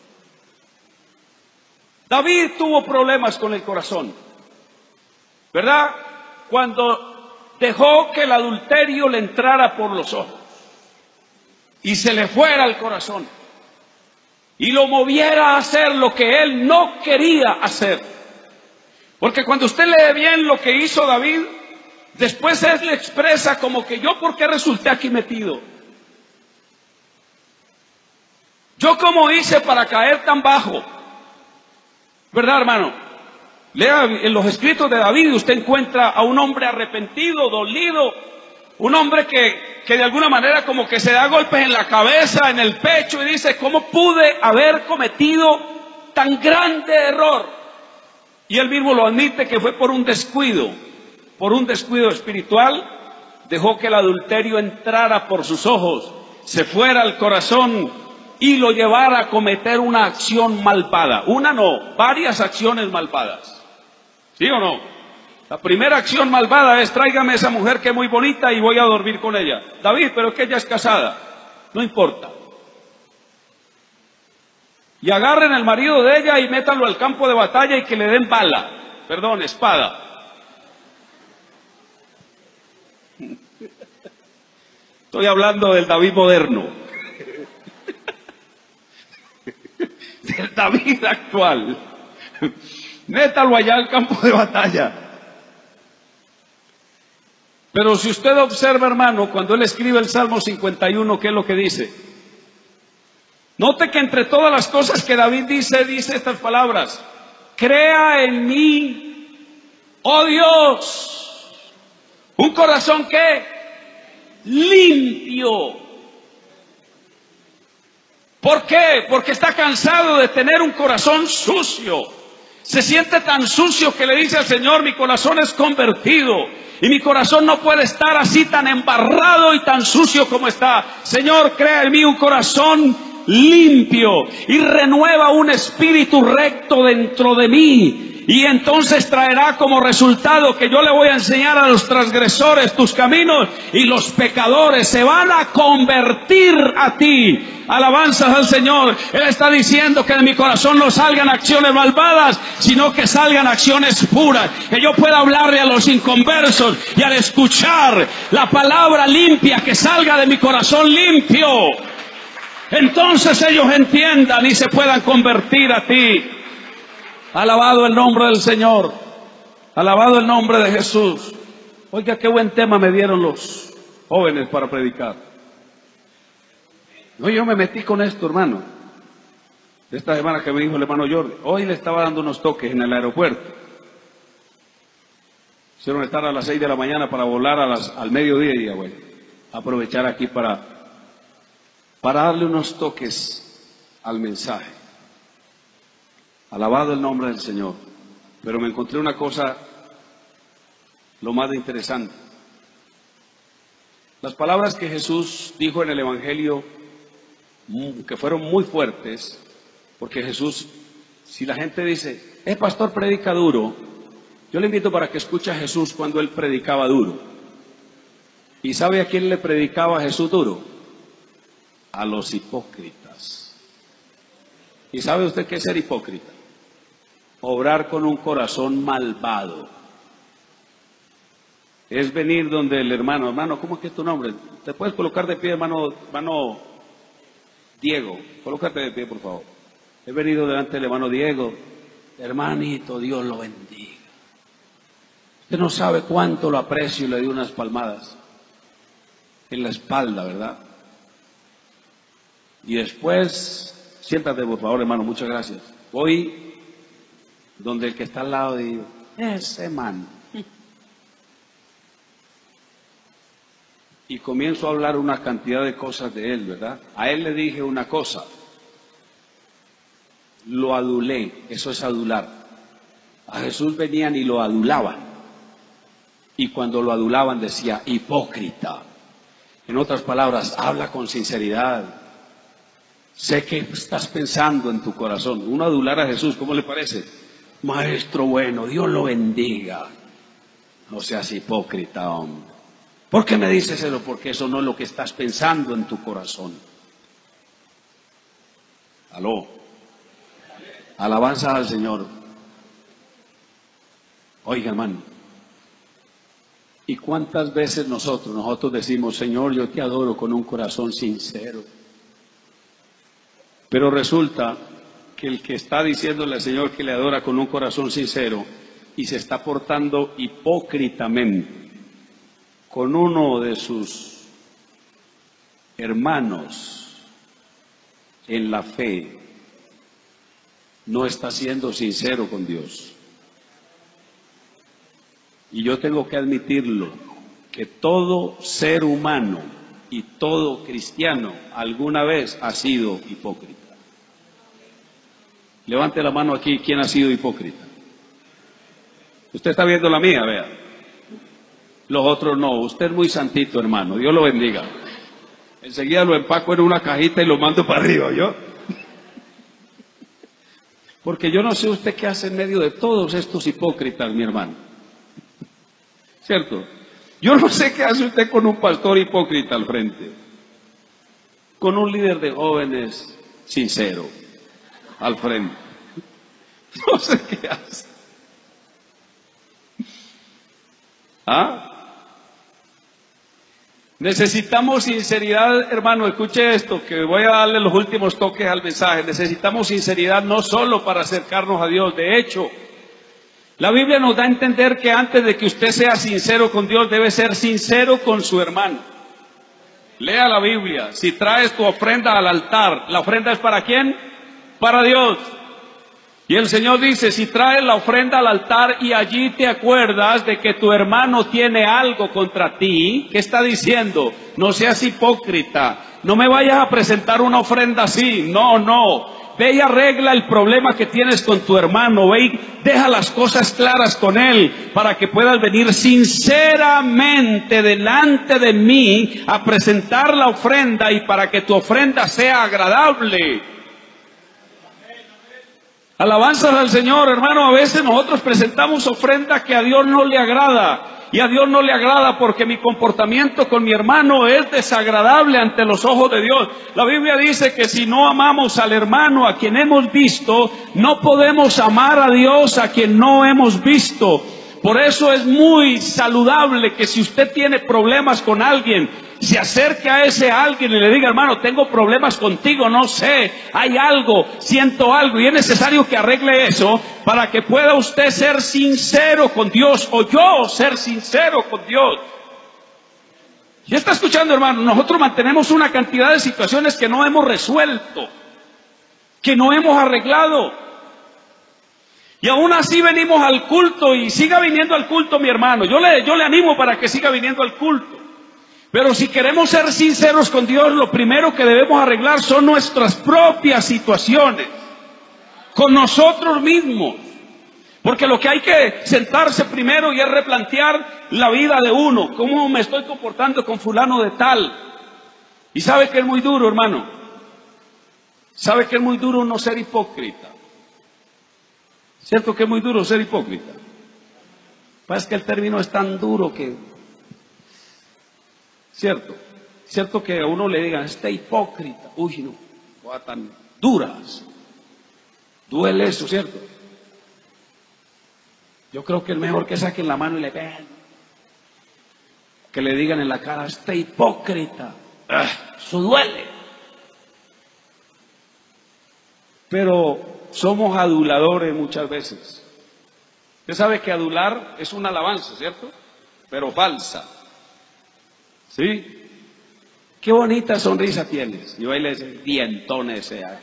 David tuvo problemas con el corazón, ¿verdad? Cuando dejó que el adulterio le entrara por los ojos y se le fuera al corazón y lo moviera a hacer lo que él no quería hacer. Porque cuando usted lee bien lo que hizo David, después él le expresa como que yo por qué resulté aquí metido. Yo cómo hice para caer tan bajo. ¿Verdad, hermano? Lea en los escritos de David, usted encuentra a un hombre arrepentido, dolido, un hombre que de alguna manera como que se da golpes en la cabeza, en el pecho, y dice, ¿cómo pude haber cometido tan grande error? Y él mismo lo admite que fue por un descuido espiritual, dejó que el adulterio entrara por sus ojos, se fuera al corazón y lo llevara a cometer una acción malvada. Una no, varias acciones malvadas. ¿Sí o no? La primera acción malvada es tráigame esa mujer que es muy bonita y voy a dormir con ella. David, pero es que ella es casada. No importa. Y agarren al marido de ella y métanlo al campo de batalla y que le den espada. Estoy hablando del David moderno. Del David actual. Métalo allá al campo de batalla. Pero si usted observa, hermano, cuando él escribe el Salmo 51, ¿qué es lo que dice? Note que entre todas las cosas que David dice estas palabras: crea en mí, oh Dios, un corazón que limpio. ¿Por qué? Porque está cansado de tener un corazón sucio. Se siente tan sucio que le dice al Señor, mi corazón es convertido y mi corazón no puede estar así tan embarrado y tan sucio como está. Señor, crea en mí un corazón limpio y renueva un espíritu recto dentro de mí. Y entonces traerá como resultado que yo le voy a enseñar a los transgresores tus caminos y los pecadores se van a convertir a ti. Alabanzas al Señor. Él está diciendo que de mi corazón no salgan acciones malvadas, sino que salgan acciones puras. Que yo pueda hablarle a los inconversos y al escuchar la palabra limpia, que salga de mi corazón limpio. Entonces ellos entiendan y se puedan convertir a ti. Alabado el nombre del Señor. Alabado el nombre de Jesús. Oiga, qué buen tema me dieron los jóvenes para predicar. No, yo me metí con esto, hermano. Esta semana que me dijo el hermano Jordi, hoy le estaba dando unos toques en el aeropuerto. Hicieron estar a las 6 de la mañana para volar al mediodía, y bueno, aprovechar aquí para darle unos toques al mensaje. Alabado el nombre del Señor. Pero me encontré una cosa lo más interesante. Las palabras que Jesús dijo en el Evangelio, que fueron muy fuertes, porque Jesús, si la gente dice, pastor predica duro, yo le invito para que escuche a Jesús cuando él predicaba duro. ¿Y sabe a quién le predicaba Jesús duro? A los hipócritas. ¿Y sabe usted qué es ser hipócrita? Obrar con un corazón malvado. Es venir donde el hermano, ¿cómo es que es tu nombre? ¿Te puedes colocar de pie, hermano Diego, colócate de pie, por favor. He venido delante del hermano Diego. Hermanito, Dios lo bendiga. Usted no sabe cuánto lo aprecio y le doy unas palmadas en la espalda, ¿verdad? Y después, siéntate por favor, hermano, muchas gracias. Voy donde el que está al lado y digo, ese man. Y comienzo a hablar una cantidad de cosas de él, ¿verdad? A él le dije una cosa. Lo adulé, eso es adular. A Jesús venían y lo adulaban. Y cuando lo adulaban decía, hipócrita. En otras palabras, habla con sinceridad. Sé que estás pensando en tu corazón. Uno adular a Jesús, ¿cómo le parece? Maestro bueno, Dios lo bendiga. No seas hipócrita, hombre. ¿Por qué me dices eso? Porque eso no es lo que estás pensando en tu corazón. Aló. Alabanza al Señor. Oiga, hermano. ¿Y cuántas veces nosotros decimos, Señor, yo te adoro con un corazón sincero? Pero resulta que el que está diciéndole al Señor que le adora con un corazón sincero y se está portando hipócritamente con uno de sus hermanos en la fe, no está siendo sincero con Dios. Y yo tengo que admitirlo, que todo ser humano y todo cristiano alguna vez ha sido hipócrita. Levante la mano aquí, ¿quién ha sido hipócrita? Usted está viendo la mía, vea. Los otros no, usted es muy santito, hermano, Dios lo bendiga. Enseguida lo empaco en una cajita y lo mando para arriba, ¿yo? Porque yo no sé usted qué hace en medio de todos estos hipócritas, mi hermano. ¿Cierto? Yo no sé qué hace usted con un pastor hipócrita al frente, con un líder de jóvenes sincero al frente. No sé qué hace. ¿Ah? Necesitamos sinceridad, hermano, escuche esto, que voy a darle los últimos toques al mensaje. Necesitamos sinceridad no solo para acercarnos a Dios, de hecho, la Biblia nos da a entender que antes de que usted sea sincero con Dios, debe ser sincero con su hermano. Lea la Biblia. Si traes tu ofrenda al altar, ¿la ofrenda es para quién? Para Dios. Y el Señor dice, si traes la ofrenda al altar y allí te acuerdas de que tu hermano tiene algo contra ti, ¿qué está diciendo? No seas hipócrita, no me vayas a presentar una ofrenda así, no. Ve y arregla el problema que tienes con tu hermano, ve y deja las cosas claras con él, para que puedas venir sinceramente delante de mí a presentar la ofrenda y para que tu ofrenda sea agradable. Alabanzas al Señor, hermano. A veces nosotros presentamos ofrenda que a Dios no le agrada. Y a Dios no le agrada porque mi comportamiento con mi hermano es desagradable ante los ojos de Dios. La Biblia dice que si no amamos al hermano a quien hemos visto, no podemos amar a Dios a quien no hemos visto. Por eso es muy saludable que si usted tiene problemas con alguien, se acerque a ese alguien y le diga, hermano, tengo problemas contigo, no sé, hay algo, siento algo, y es necesario que arregle eso para que pueda usted ser sincero con Dios, o yo ser sincero con Dios. ¿Ya está escuchando, hermano? Nosotros mantenemos una cantidad de situaciones que no hemos resuelto, que no hemos arreglado. Y aún así venimos al culto, y siga viniendo al culto, mi hermano. Yo le animo para que siga viniendo al culto. Pero si queremos ser sinceros con Dios, lo primero que debemos arreglar son nuestras propias situaciones, con nosotros mismos. Porque lo que hay que sentarse primero y es replantear la vida de uno. ¿Cómo me estoy comportando con fulano de tal? Y sabe que es muy duro, hermano. Sabe que es muy duro no ser hipócrita. ¿Cierto que es muy duro ser hipócrita? Pues es que el término es tan duro que... Cierto que a uno le digan, este hipócrita, uy no, cosas tan duras, duele eso, ¿cierto? Yo creo que es mejor que saquen la mano y le vean, que le digan en la cara, este hipócrita, eso duele. pero somos aduladores muchas veces. Usted sabe que adular es una alabanza, ¿cierto? Pero falsa. ¿Sí? Qué bonita sonrisa tienes. Y yo ahí le dice, dientones sea.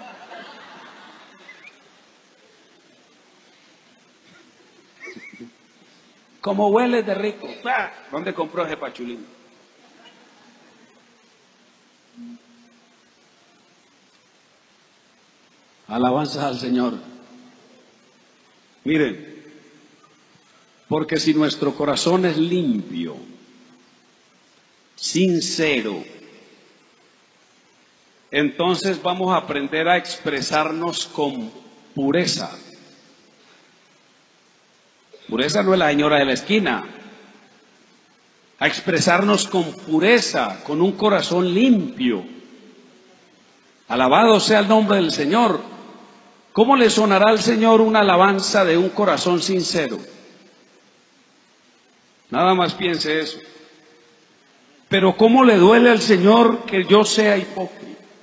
Como hueles de rico. ¿Dónde compró ese pachulín? Alabanzas al Señor. Miren, porque si nuestro corazón es limpio, sincero, entonces vamos a aprender a expresarnos con pureza. Pureza no es la señora de la esquina. A expresarnos con pureza, con un corazón limpio. Alabado sea el nombre del Señor. ¿Cómo le sonará al Señor una alabanza de un corazón sincero? Nada más piense eso. Pero ¿cómo le duele al Señor que yo sea hipócrita?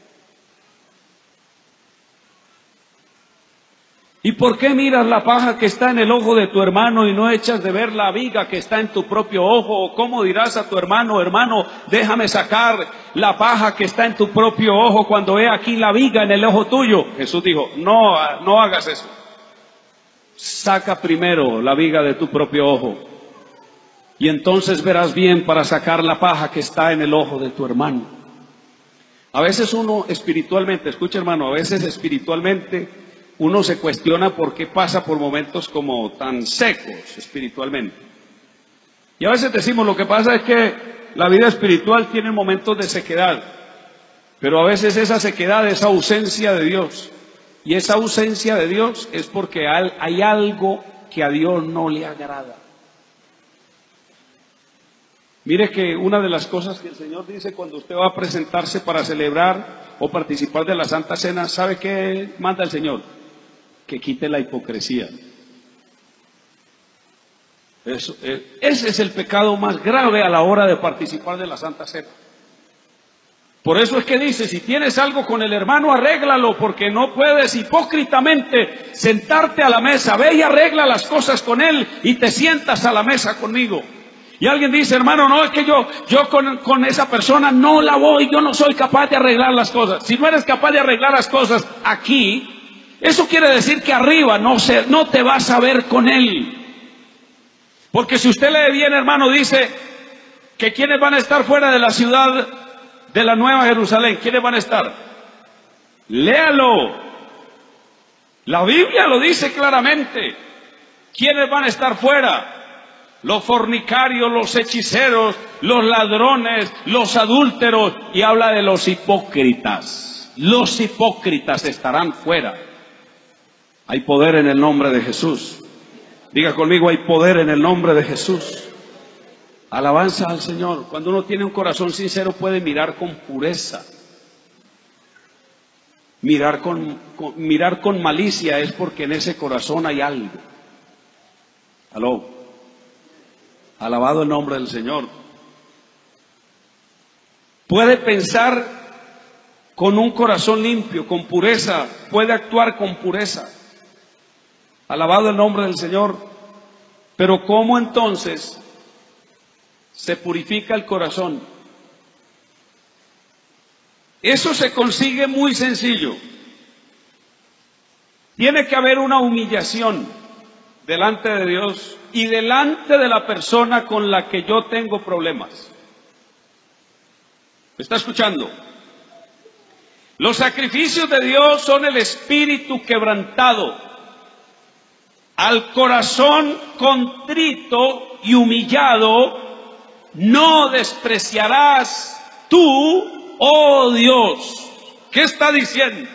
¿Y por qué miras la paja que está en el ojo de tu hermano y no echas de ver la viga que está en tu propio ojo? ¿O cómo dirás a tu hermano, hermano, déjame sacar la paja que está en tu propio ojo cuando he aquí la viga en el ojo tuyo? Jesús dijo, no hagas eso. Saca primero la viga de tu propio ojo y entonces verás bien para sacar la paja que está en el ojo de tu hermano. A veces uno espiritualmente, escucha hermano, a veces espiritualmente uno se cuestiona por qué pasa por momentos como tan secos espiritualmente. Y a veces decimos, lo que pasa es que la vida espiritual tiene momentos de sequedad, pero a veces esa sequedad es ausencia de Dios. Y esa ausencia de Dios es porque hay algo que a Dios no le agrada. Mire que una de las cosas que el Señor dice cuando usted va a presentarse para celebrar o participar de la Santa Cena, ¿sabe qué manda el Señor? Que quite la hipocresía. Ese es el pecado más grave a la hora de participar de la Santa Cena. Por eso es que dice, si tienes algo con el hermano, arréglalo, porque no puedes hipócritamente sentarte a la mesa. Ve y arregla las cosas con él y te sientas a la mesa conmigo. Y alguien dice, hermano, no, es que yo con esa persona no la voy, yo no soy capaz de arreglar las cosas. Si no eres capaz de arreglar las cosas aquí, eso quiere decir que arriba no te vas a ver con él. Porque si usted lee bien, hermano, dice que quienes van a estar fuera de la ciudad de la Nueva Jerusalén, ¿quiénes van a estar? Léalo. La Biblia lo dice claramente. ¿Quiénes van a estar fuera? Los fornicarios, los hechiceros, los ladrones, los adúlteros, y habla de los hipócritas. Los hipócritas estarán fuera. Hay poder en el nombre de Jesús. Diga conmigo, hay poder en el nombre de Jesús. Alabanza al Señor. Cuando uno tiene un corazón sincero puede mirar con pureza. Mirar con malicia es porque en ese corazón hay algo. Aló. Alabado el nombre del Señor. Puede pensar con un corazón limpio, con pureza. Puede actuar con pureza. Alabado el nombre del Señor. Pero ¿cómo entonces se purifica el corazón? Eso se consigue muy sencillo. Tiene que haber una humillación delante de Dios y delante de la persona con la que yo tengo problemas. ¿Me está escuchando? Los sacrificios de Dios son el espíritu quebrantado. Al corazón contrito y humillado no despreciarás tú, oh Dios. ¿Qué está diciendo?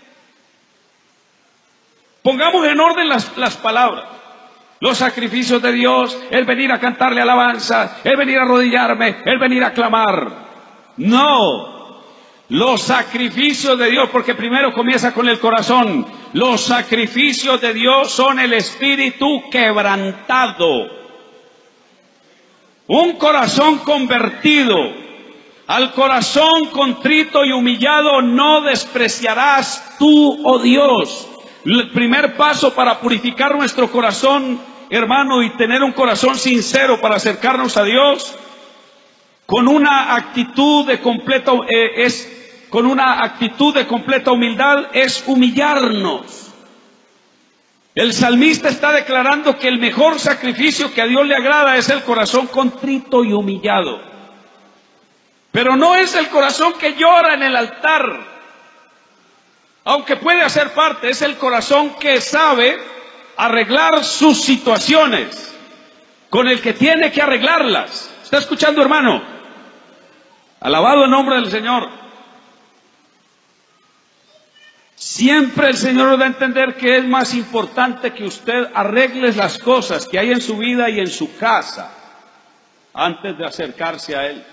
Pongamos en orden las palabras. Los sacrificios de Dios, el venir a cantarle alabanza, el venir a arrodillarme, el venir a clamar. No. Los sacrificios de Dios, porque primero comienza con el corazón. Los sacrificios de Dios son el espíritu quebrantado. Un corazón convertido Al corazón contrito y humillado no despreciarás tú, oh Dios. El primer paso para purificar nuestro corazón, hermano, y tener un corazón sincero para acercarnos a Dios, con una actitud de completa humildad, es humillarnos. El salmista está declarando que el mejor sacrificio que a Dios le agrada es el corazón contrito y humillado. Pero no es el corazón que llora en el altar, aunque puede hacer parte, es el corazón que sabe arreglar sus situaciones, con el que tiene que arreglarlas. ¿Está escuchando, hermano? Alabado el nombre del Señor. Siempre el Señor nos da a entender que es más importante que usted arregle las cosas que hay en su vida y en su casa antes de acercarse a Él.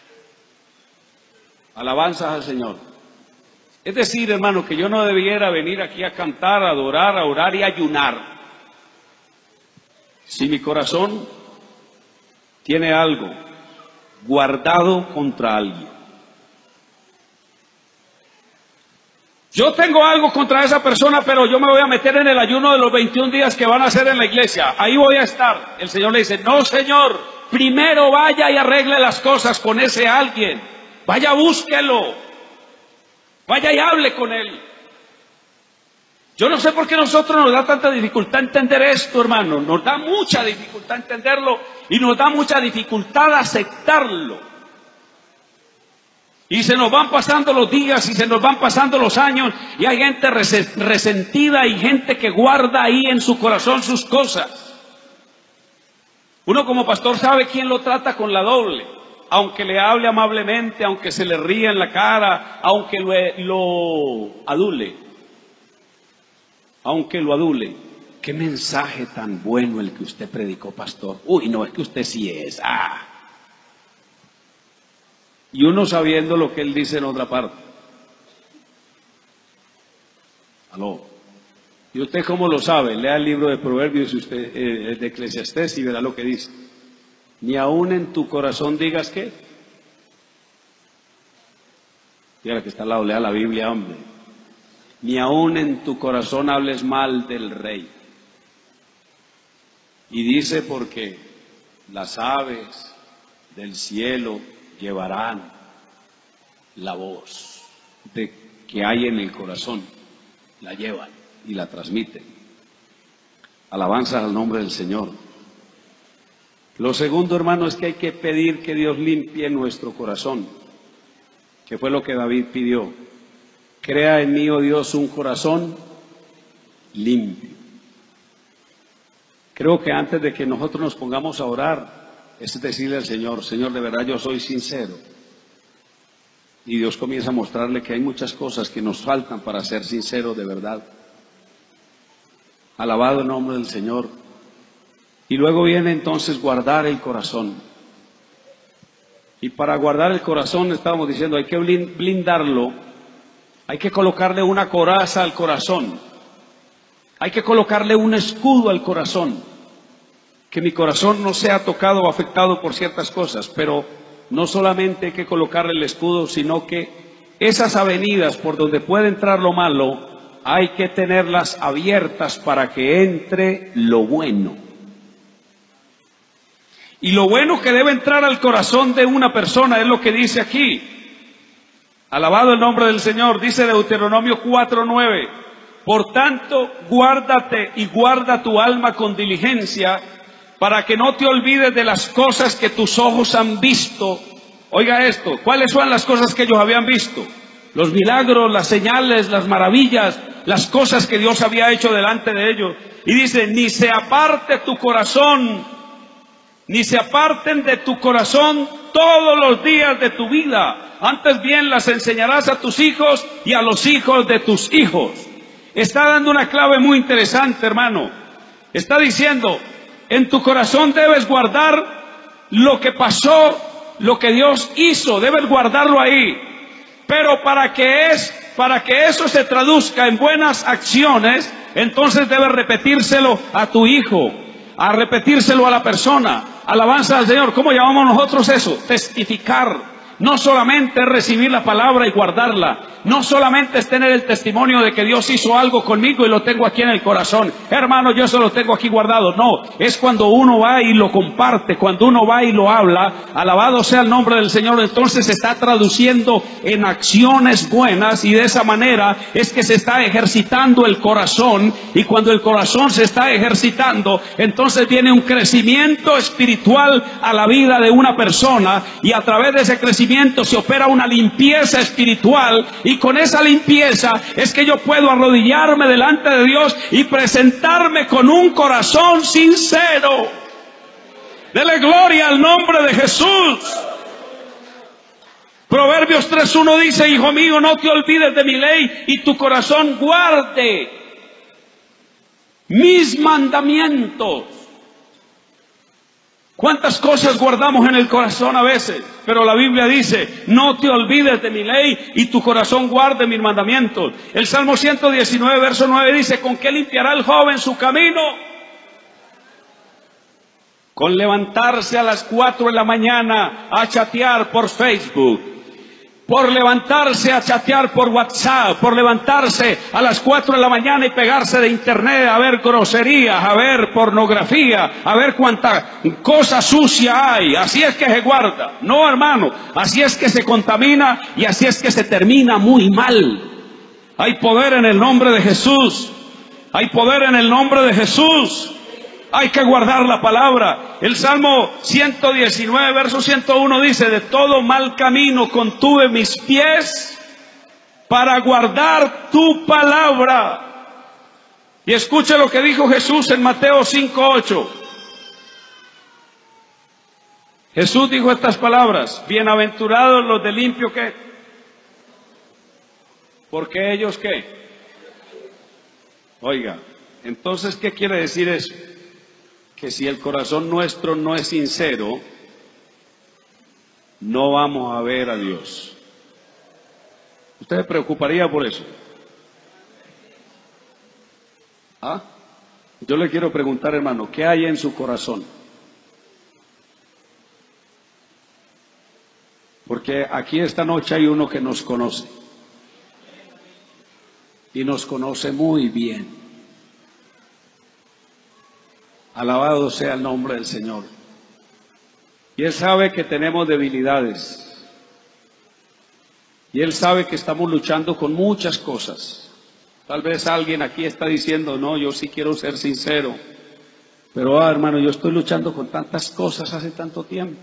Alabanzas al Señor. Es decir, hermano, que yo no debiera venir aquí a cantar, a adorar, a orar y a ayunar si mi corazón tiene algo guardado contra alguien. Yo tengo algo contra esa persona, pero yo me voy a meter en el ayuno de los 21 días que van a hacer en la iglesia. Ahí voy a estar. El Señor le dice, no, Señor, primero vaya y arregle las cosas con ese alguien. Vaya, búsquelo. Vaya y hable con él. Yo no sé por qué a nosotros nos da tanta dificultad entender esto, hermano. Nos da mucha dificultad entenderlo y nos da mucha dificultad aceptarlo. Y se nos van pasando los días y se nos van pasando los años y hay gente resentida y gente que guarda ahí en su corazón sus cosas. Uno como pastor sabe quién lo trata con la doble. Aunque le hable amablemente, aunque se le ría en la cara, aunque lo adule. Aunque lo adule. Qué mensaje tan bueno el que usted predicó, pastor. Uy, no, es que usted sí es. Y uno sabiendo lo que él dice en otra parte. Aló. ¿Y usted cómo lo sabe? Lea el libro de Proverbios, de Eclesiastés, y verá lo que dice. Ni aún en tu corazón digas ¿qué? Dígale que está al lado, lea la Biblia, hombre. Ni aún en tu corazón hables mal del rey. Y dice porque las aves del cielo llevarán la voz de que hay en el corazón. La llevan y la transmiten. Alabanzas al nombre del Señor. Lo segundo, hermano, es que hay que pedir que Dios limpie nuestro corazón, que fue lo que David pidió. Crea en mí, oh Dios, un corazón limpio. Creo que antes de que nosotros nos pongamos a orar, es decirle al Señor, Señor, de verdad yo soy sincero. Y Dios comienza a mostrarle que hay muchas cosas que nos faltan para ser sinceros de verdad. Alabado el nombre del Señor. Y luego viene entonces guardar el corazón. Y para guardar el corazón, estábamos diciendo, hay que blindarlo, hay que colocarle una coraza al corazón, hay que colocarle un escudo al corazón, que mi corazón no sea tocado o afectado por ciertas cosas, pero no solamente hay que colocarle el escudo, sino que esas avenidas por donde puede entrar lo malo, hay que tenerlas abiertas para que entre lo bueno. Y lo bueno que debe entrar al corazón de una persona es lo que dice aquí. Alabado el nombre del Señor. Dice Deuteronomio 4:9. Por tanto, guárdate y guarda tu alma con diligencia, para que no te olvides de las cosas que tus ojos han visto. Oiga esto, ¿cuáles son las cosas que ellos habían visto? Los milagros, las señales, las maravillas, las cosas que Dios había hecho delante de ellos. Y dice, ni se aparte tu corazón, ni se aparten de tu corazón todos los días de tu vida. Antes bien las enseñarás a tus hijos y a los hijos de tus hijos. Está dando una clave muy interesante, hermano. Está diciendo, en tu corazón debes guardar lo que pasó, lo que Dios hizo, debes guardarlo ahí. Pero para que eso se traduzca en buenas acciones, entonces debes repetírselo a tu hijo, a repetírselo a la persona. Alabanza al Señor. ¿Cómo llamamos nosotros eso? Testificar. No solamente es recibir la palabra y guardarla. No solamente es tener el testimonio de que Dios hizo algo conmigo y lo tengo aquí en el corazón. Hermano, yo eso lo tengo aquí guardado. No, es cuando uno va y lo comparte, cuando uno va y lo habla. Alabado sea el nombre del Señor. Entonces se está traduciendo en acciones buenas y de esa manera es que se está ejercitando el corazón. Y cuando el corazón se está ejercitando, entonces viene un crecimiento espiritual a la vida de una persona y a través de ese crecimiento se opera una limpieza espiritual. Y con esa limpieza es que yo puedo arrodillarme delante de Dios y presentarme con un corazón sincero. Dele gloria al nombre de Jesús. Proverbios 3:1 dice: hijo mío, no te olvides de mi ley y tu corazón guarde mis mandamientos. ¿Cuántas cosas guardamos en el corazón a veces? Pero la Biblia dice: no te olvides de mi ley y tu corazón guarde mis mandamientos. El Salmo 119, verso 9 dice: ¿con qué limpiará el joven su camino? Con levantarse a las 4 de la mañana a chatear por Facebook, por levantarse a chatear por WhatsApp, por levantarse a las 4 de la mañana y pegarse de internet a ver groserías, a ver pornografía, a ver cuánta cosa sucia hay. Así es que se guarda. No, hermano, así es que se contamina y así es que se termina muy mal. Hay poder en el nombre de Jesús. Hay poder en el nombre de Jesús. Hay que guardar la palabra. El Salmo 119, verso 101 dice: de todo mal camino contuve mis pies para guardar tu palabra. Y escuche lo que dijo Jesús en Mateo 5:8. Jesús dijo estas palabras: bienaventurados los de limpio ¿qué? Porque ellos ¿qué? Oiga, entonces ¿qué quiere decir eso? Que si el corazón nuestro no es sincero, no vamos a ver a Dios. ¿Usted se preocuparía por eso? ¿Ah? Yo le quiero preguntar, hermano, ¿qué hay en su corazón? Porque aquí esta noche hay uno que nos conoce. Y nos conoce muy bien. Alabado sea el nombre del Señor. Y Él sabe que tenemos debilidades. Y Él sabe que estamos luchando con muchas cosas. Tal vez alguien aquí está diciendo: no, yo sí quiero ser sincero. Pero hermano, yo estoy luchando con tantas cosas hace tanto tiempo.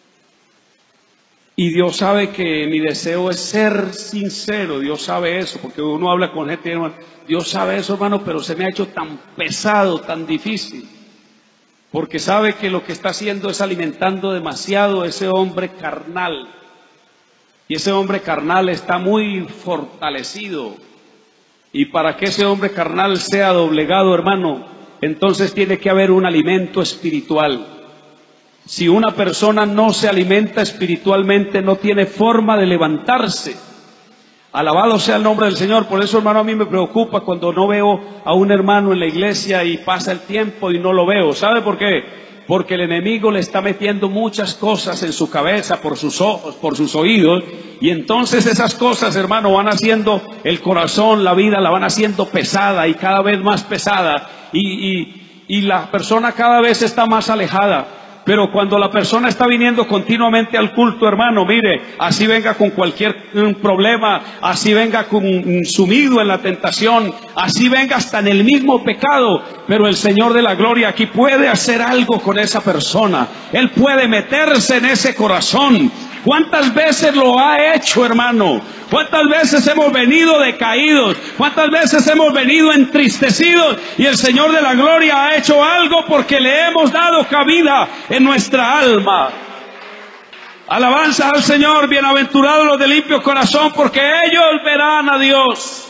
Y Dios sabe que mi deseo es ser sincero. Dios sabe eso, porque uno habla con gente, hermano, Dios sabe eso, hermano, pero se me ha hecho tan pesado, tan difícil. Porque sabe que lo que está haciendo es alimentando demasiado ese hombre carnal. Y ese hombre carnal está muy fortalecido. Y para que ese hombre carnal sea doblegado, hermano, entonces tiene que haber un alimento espiritual. Si una persona no se alimenta espiritualmente, no tiene forma de levantarse. Alabado sea el nombre del Señor. Por eso, hermano, a mí me preocupa cuando no veo a un hermano en la iglesia y pasa el tiempo y no lo veo. ¿Sabe por qué? Porque el enemigo le está metiendo muchas cosas en su cabeza, por sus ojos, por sus oídos. Y entonces esas cosas, hermano, van haciendo el corazón, la vida, la van haciendo pesada y cada vez más pesada. Y la persona cada vez está más alejada. Pero cuando la persona está viniendo continuamente al culto, hermano, mire, así venga con cualquier problema, así venga sumido en la tentación, así venga hasta en el mismo pecado, pero el Señor de la gloria aquí puede hacer algo con esa persona. Él puede meterse en ese corazón. ¿Cuántas veces lo ha hecho, hermano? ¿Cuántas veces hemos venido decaídos? ¿Cuántas veces hemos venido entristecidos? Y el Señor de la gloria ha hecho algo porque le hemos dado cabida en nuestra alma. Alabanza al Señor. Bienaventurados los de limpio corazón, porque ellos verán a Dios.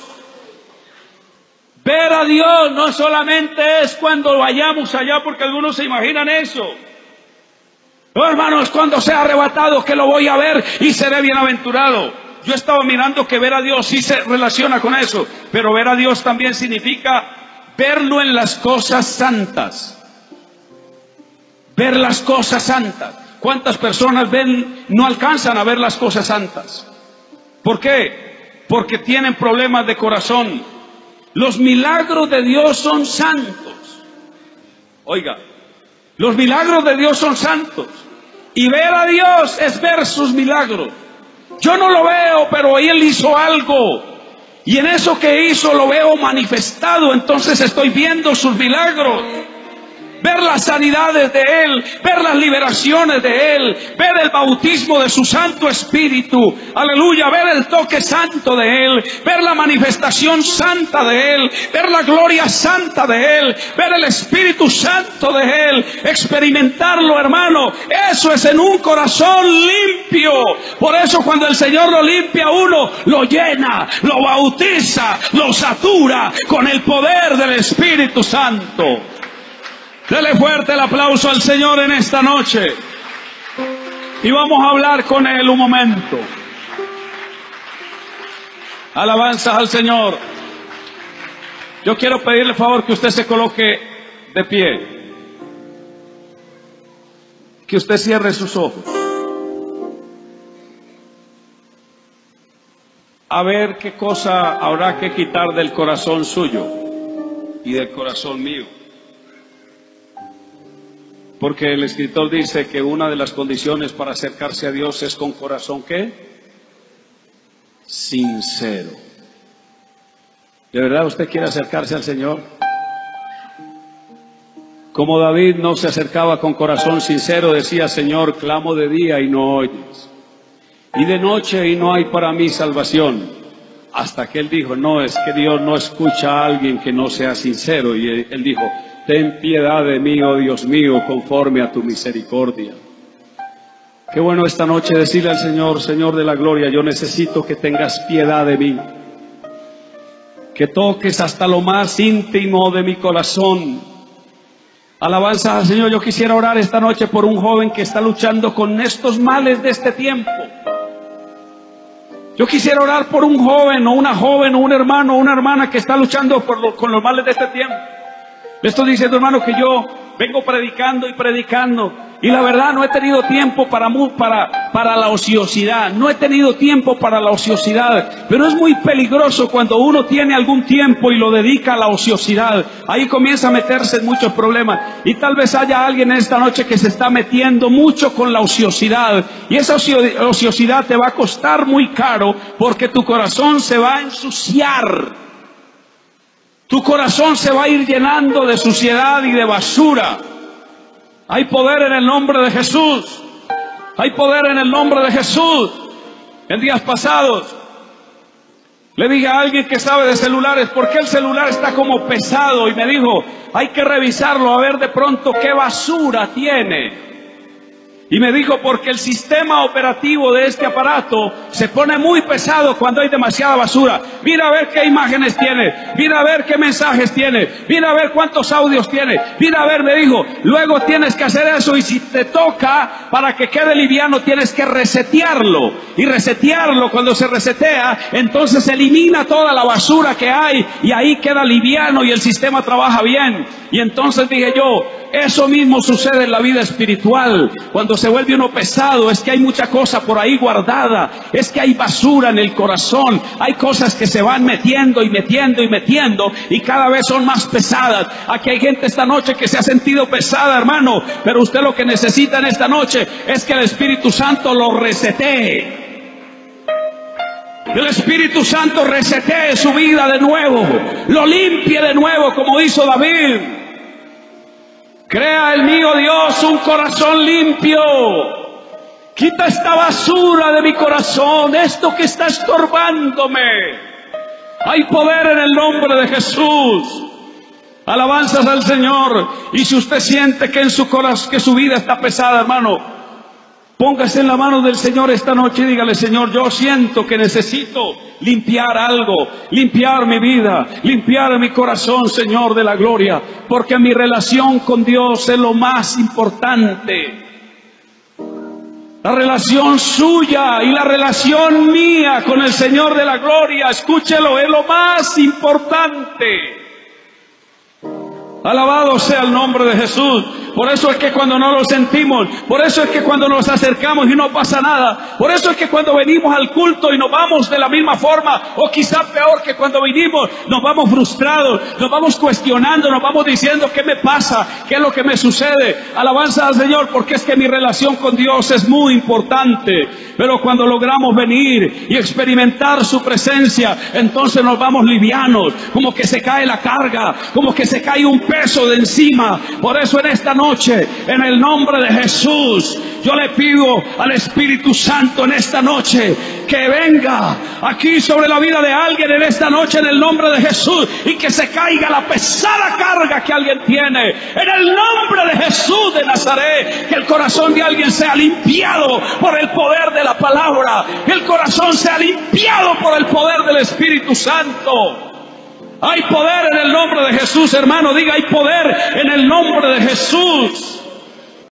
Ver a Dios no solamente es cuando vayamos allá, porque algunos se imaginan eso. No, hermanos, cuando sea arrebatado que lo voy a ver y seré bienaventurado. Yo estaba mirando que ver a Dios sí se relaciona con eso, pero ver a Dios también significa verlo en las cosas santas. Ver las cosas santas. ¿Cuántas personas no alcanzan a ver las cosas santas? ¿Por qué? Porque tienen problemas de corazón. Los milagros de Dios son santos. Oiga, los milagros de Dios son santos. Y ver a Dios es ver sus milagros. Yo no lo veo, pero Él hizo algo. Y en eso que hizo lo veo manifestado. Entonces estoy viendo sus milagros. Ver las sanidades de Él, ver las liberaciones de Él, ver el bautismo de su Santo Espíritu, aleluya, ver el toque santo de Él, ver la manifestación santa de Él, ver la gloria santa de Él, ver el Espíritu Santo de Él, experimentarlo, hermano. Eso es en un corazón limpio. Por eso cuando el Señor lo limpia a uno, lo llena, lo bautiza, lo satura con el poder del Espíritu Santo. Dele fuerte el aplauso al Señor en esta noche. Y vamos a hablar con Él un momento. Alabanzas al Señor. Yo quiero pedirle el favor que usted se coloque de pie. Que usted cierre sus ojos. A ver qué cosa habrá que quitar del corazón suyo y del corazón mío. Porque el escritor dice que una de las condiciones para acercarse a Dios es con corazón, ¿qué? Sincero. ¿De verdad usted quiere acercarse al Señor? Como David no se acercaba con corazón sincero, decía: Señor, clamo de día y no oyes, y de noche y no hay para mí salvación. Hasta que él dijo: no, es que Dios no escucha a alguien que no sea sincero. Y él dijo: ten piedad de mí, oh Dios mío, conforme a tu misericordia. Qué bueno esta noche decirle al Señor: Señor de la gloria, yo necesito que tengas piedad de mí, que toques hasta lo más íntimo de mi corazón. Alabanza al Señor. Yo quisiera orar esta noche por un joven que está luchando con estos males de este tiempo. Yo quisiera orar por un joven o una joven o un hermano o una hermana que está luchando con los males de este tiempo. Le estoy diciendo, hermano, que yo vengo predicando y predicando, y la verdad no he tenido tiempo para la ociosidad. No he tenido tiempo para la ociosidad. Pero es muy peligroso cuando uno tiene algún tiempo y lo dedica a la ociosidad. Ahí comienza a meterse en muchos problemas. Y tal vez haya alguien en esta noche que se está metiendo mucho con la ociosidad. Y esa ociosidad te va a costar muy caro, porque tu corazón se va a ensuciar. Tu corazón se va a ir llenando de suciedad y de basura. Hay poder en el nombre de Jesús. Hay poder en el nombre de Jesús. En días pasados le dije a alguien que sabe de celulares: ¿por qué el celular está como pesado? Y me dijo: hay que revisarlo a ver de pronto qué basura tiene. Y me dijo: porque el sistema operativo de este aparato se pone muy pesado cuando hay demasiada basura. Mira a ver qué imágenes tiene, mira a ver qué mensajes tiene, mira a ver cuántos audios tiene, mira a ver, me dijo, luego tienes que hacer eso, y si te toca, para que quede liviano, tienes que resetearlo. Y resetearlo, cuando se resetea, entonces elimina toda la basura que hay, y ahí queda liviano y el sistema trabaja bien. Y entonces dije yo: eso mismo sucede en la vida espiritual. Cuando se vuelve uno pesado, es que hay mucha cosa por ahí guardada, es que hay basura en el corazón, hay cosas que se van metiendo y metiendo y metiendo, y cada vez son más pesadas. Aquí hay gente esta noche que se ha sentido pesada, hermano, pero usted lo que necesita en esta noche es que el Espíritu Santo lo resetee. El Espíritu Santo resetee su vida de nuevo, lo limpie de nuevo, como hizo David. Crea en mí, oh Dios, un corazón limpio. Quita esta basura de mi corazón, esto que está estorbándome. Hay poder en el nombre de Jesús. Alabanzas al Señor. Y si usted siente que en su corazón, que su vida está pesada, hermano, póngase en la mano del Señor esta noche y dígale: Señor, yo siento que necesito limpiar algo, limpiar mi vida, limpiar mi corazón, Señor de la gloria, porque mi relación con Dios es lo más importante. La relación suya y la relación mía con el Señor de la gloria, escúchelo, es lo más importante. Alabado sea el nombre de Jesús. Por eso es que cuando no lo sentimos, por eso es que cuando nos acercamos y no pasa nada, por eso es que cuando venimos al culto y nos vamos de la misma forma, o quizá peor que cuando vinimos, nos vamos frustrados, nos vamos cuestionando, nos vamos diciendo ¿qué me pasa? ¿Qué es lo que me sucede? Alabanza al Señor, porque es que mi relación con Dios es muy importante. Pero cuando logramos venir y experimentar su presencia, entonces nos vamos livianos, como que se cae la carga, como que se cae un peso de encima. Por eso en esta noche, en el nombre de Jesús, yo le pido al Espíritu Santo en esta noche que venga aquí sobre la vida de alguien en esta noche en el nombre de Jesús, y que se caiga la pesada carga que alguien tiene en el nombre de Jesús de Nazaret. Que el corazón de alguien sea limpiado por el poder de la palabra, que el corazón sea limpiado por el poder del Espíritu Santo. Hay poder en el nombre de Jesús, hermano, diga hay poder en el nombre de Jesús.